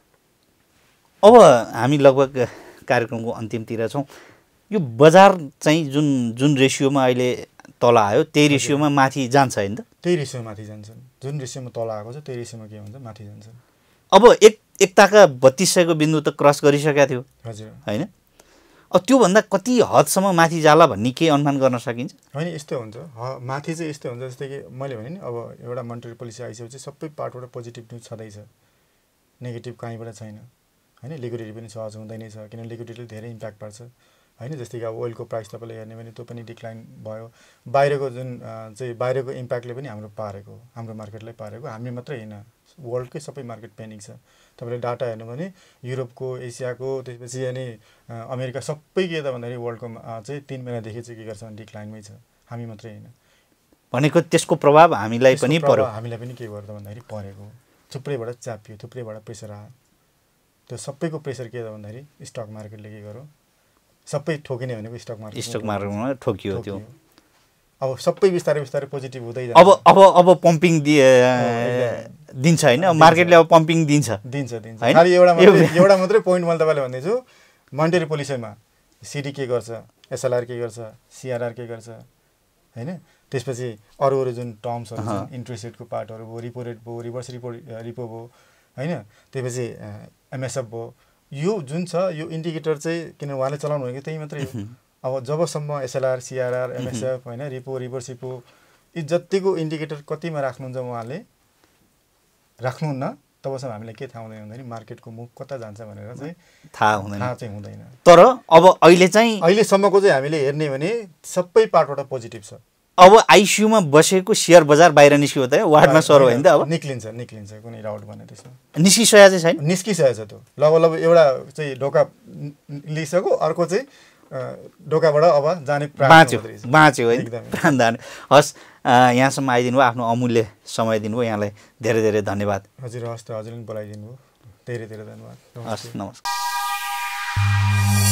अब हामी लगभग कार्यक्रमको अन्तिमतिर छौँ। यो बजार चाहिँ जुन जुन रेसियोमा अहिले तल आयो त्यही रेसियोमा माथि जान्छ होइन त? त्यही रेसियोमा माथि जान्छन्। जुन रेसियोमा तल आएको छ त्यही रेसियोमा के हुन्छ माथि जान्छन्। अब एक एकताका बत्तिस सयको बिन्दु त क्रस गरिसकेका थियो हजुर होइन। अब त्योभन्दा कति हदसम्म माथि जाला भन्ने के अनुमान गर्न सकिन्छ? होइन यस्तो हुन्छ माथि चाहिँ यस्तो हुन्छ जस्तै कि मैले भने नि अब एउटा मोनेटरी पोलिसी आइसकेपछि सबै पार्टबाट पोजिटिभ न्युज छँदैछ, नेगेटिभ कहीँबाट छैन होइन। लिक्विडिटी पनि सहज हुँदै नै छ किनभने लिक्विडिटीले धेरै इम्प्याक्ट पर्छ होइन। जस्तै कि अब ओइलको प्राइस तपाईँले हेर्ने भने त्यो पनि डिक्लाइन भयो। बाहिरको जुन चाहिँ बाहिरको इम्प्याक्टले पनि हाम्रो पारेको हाम्रो मार्केटलाई पारेको, हामी मात्रै होइन वर्ल्डकै सबै मार्केट पेनिङ छ। तपाईँले डाटा हेर्नु भने युरोपको, एसियाको, त्यसपछि अनि अमेरिका सबै के त भन्दाखेरि वर्ल्डको चाहिँ तिन महिनादेखि चाहिँ के गर्छ भने डिक्लाइनमै छ, हामी मात्रै होइन। भनेको त्यसको प्रभाव हामीलाई पनि पर्यो। हामीलाई पनि के गर्दा भन्दाखेरि परेको, थुप्रैबाट चापियो, थुप्रैबाट प्रेसर आयो। त्यो सबैको प्रेसर के त भन्दाखेरि स्टक मार्केटले के गर्यो सबै ठोकिने भनेको स्टक मार्केट स्टक मार्केटमा ठोकियो त्यो। अब सबै बिस्तारै बिस्तारै पोजिटिभ हुँदै जान्छ। अब अब अब पम्पिङ दिन्छ होइन, मार्केटले अब पम्पिङ दिन्छ दिन्छ दिन्छ खालि एउटा मात्रै एउटा मात्रै पोइन्ट मैले तपाईँलाई भन्दैछु। मोनेटरी पोलिसीमा सिडी के गर्छ, एसएलआर के गर्छ, सिआरआर के गर्छ होइन। त्यसपछि अरू अरू जुन टर्म्सहरू छन् इन्ट्रेस्ट रेटको पार्टहरू भयो, रिपो रेट भयो, रिभर्स रिपो रिपो भयो होइन। त्यसपछि एमएसएफ भयो। यो जुन छ यो इन्डिकेटर चाहिँ किन उहाँले चलाउनु भनेको त्यही मात्रै हो। अब जबसम्म एसएलआर, सिआरआर, एमएसएफ होइन, रिपो, रिभर्स रिपो यी जतिको इन्डिकेटर कतिमा राख्नुहुन्छ उहाँले राख्नुहुन्न तबसम्म हामीलाई के थाहा हुँदैन भन्दाखेरि मार्केटको मुभ कता जान्छ भनेर चाहिँ थाहा हुँदैन थाहा चाहिँ हुँदैन। तर अब अहिले चाहिँ अहिलेसम्मको चाहिँ हामीले हेर्ने भने सबै पार्टबाट पोजिटिभ छ। अब आइसियूमा बसेको सेयर बजार बाहिर निस्क्यो त वार्डमा सरो होइन त? अब निक्लिन्छ निक्लिन्छ कुनै डाउट भने त्यसमा निस्किसकेको चाहिँ छैन? निस्किसकेको छ त्यो लगभग एउटा चाहिँ ढोका लिइसक्यो, अर्को चाहिँ ढोकाबाट अब जाने बाँच्यो बाँच्यो है प्राण दान। हस् यहाँसम्म आइदिनु भयो, आफ्नो अमूल्य समय दिनुभयो, यहाँलाई धेरै धेरै धन्यवाद। हजुर हस् त हजुरले पनि बोलाइदिनु भयो, धेरै धेरै धन्यवाद। हस् नमस्कार।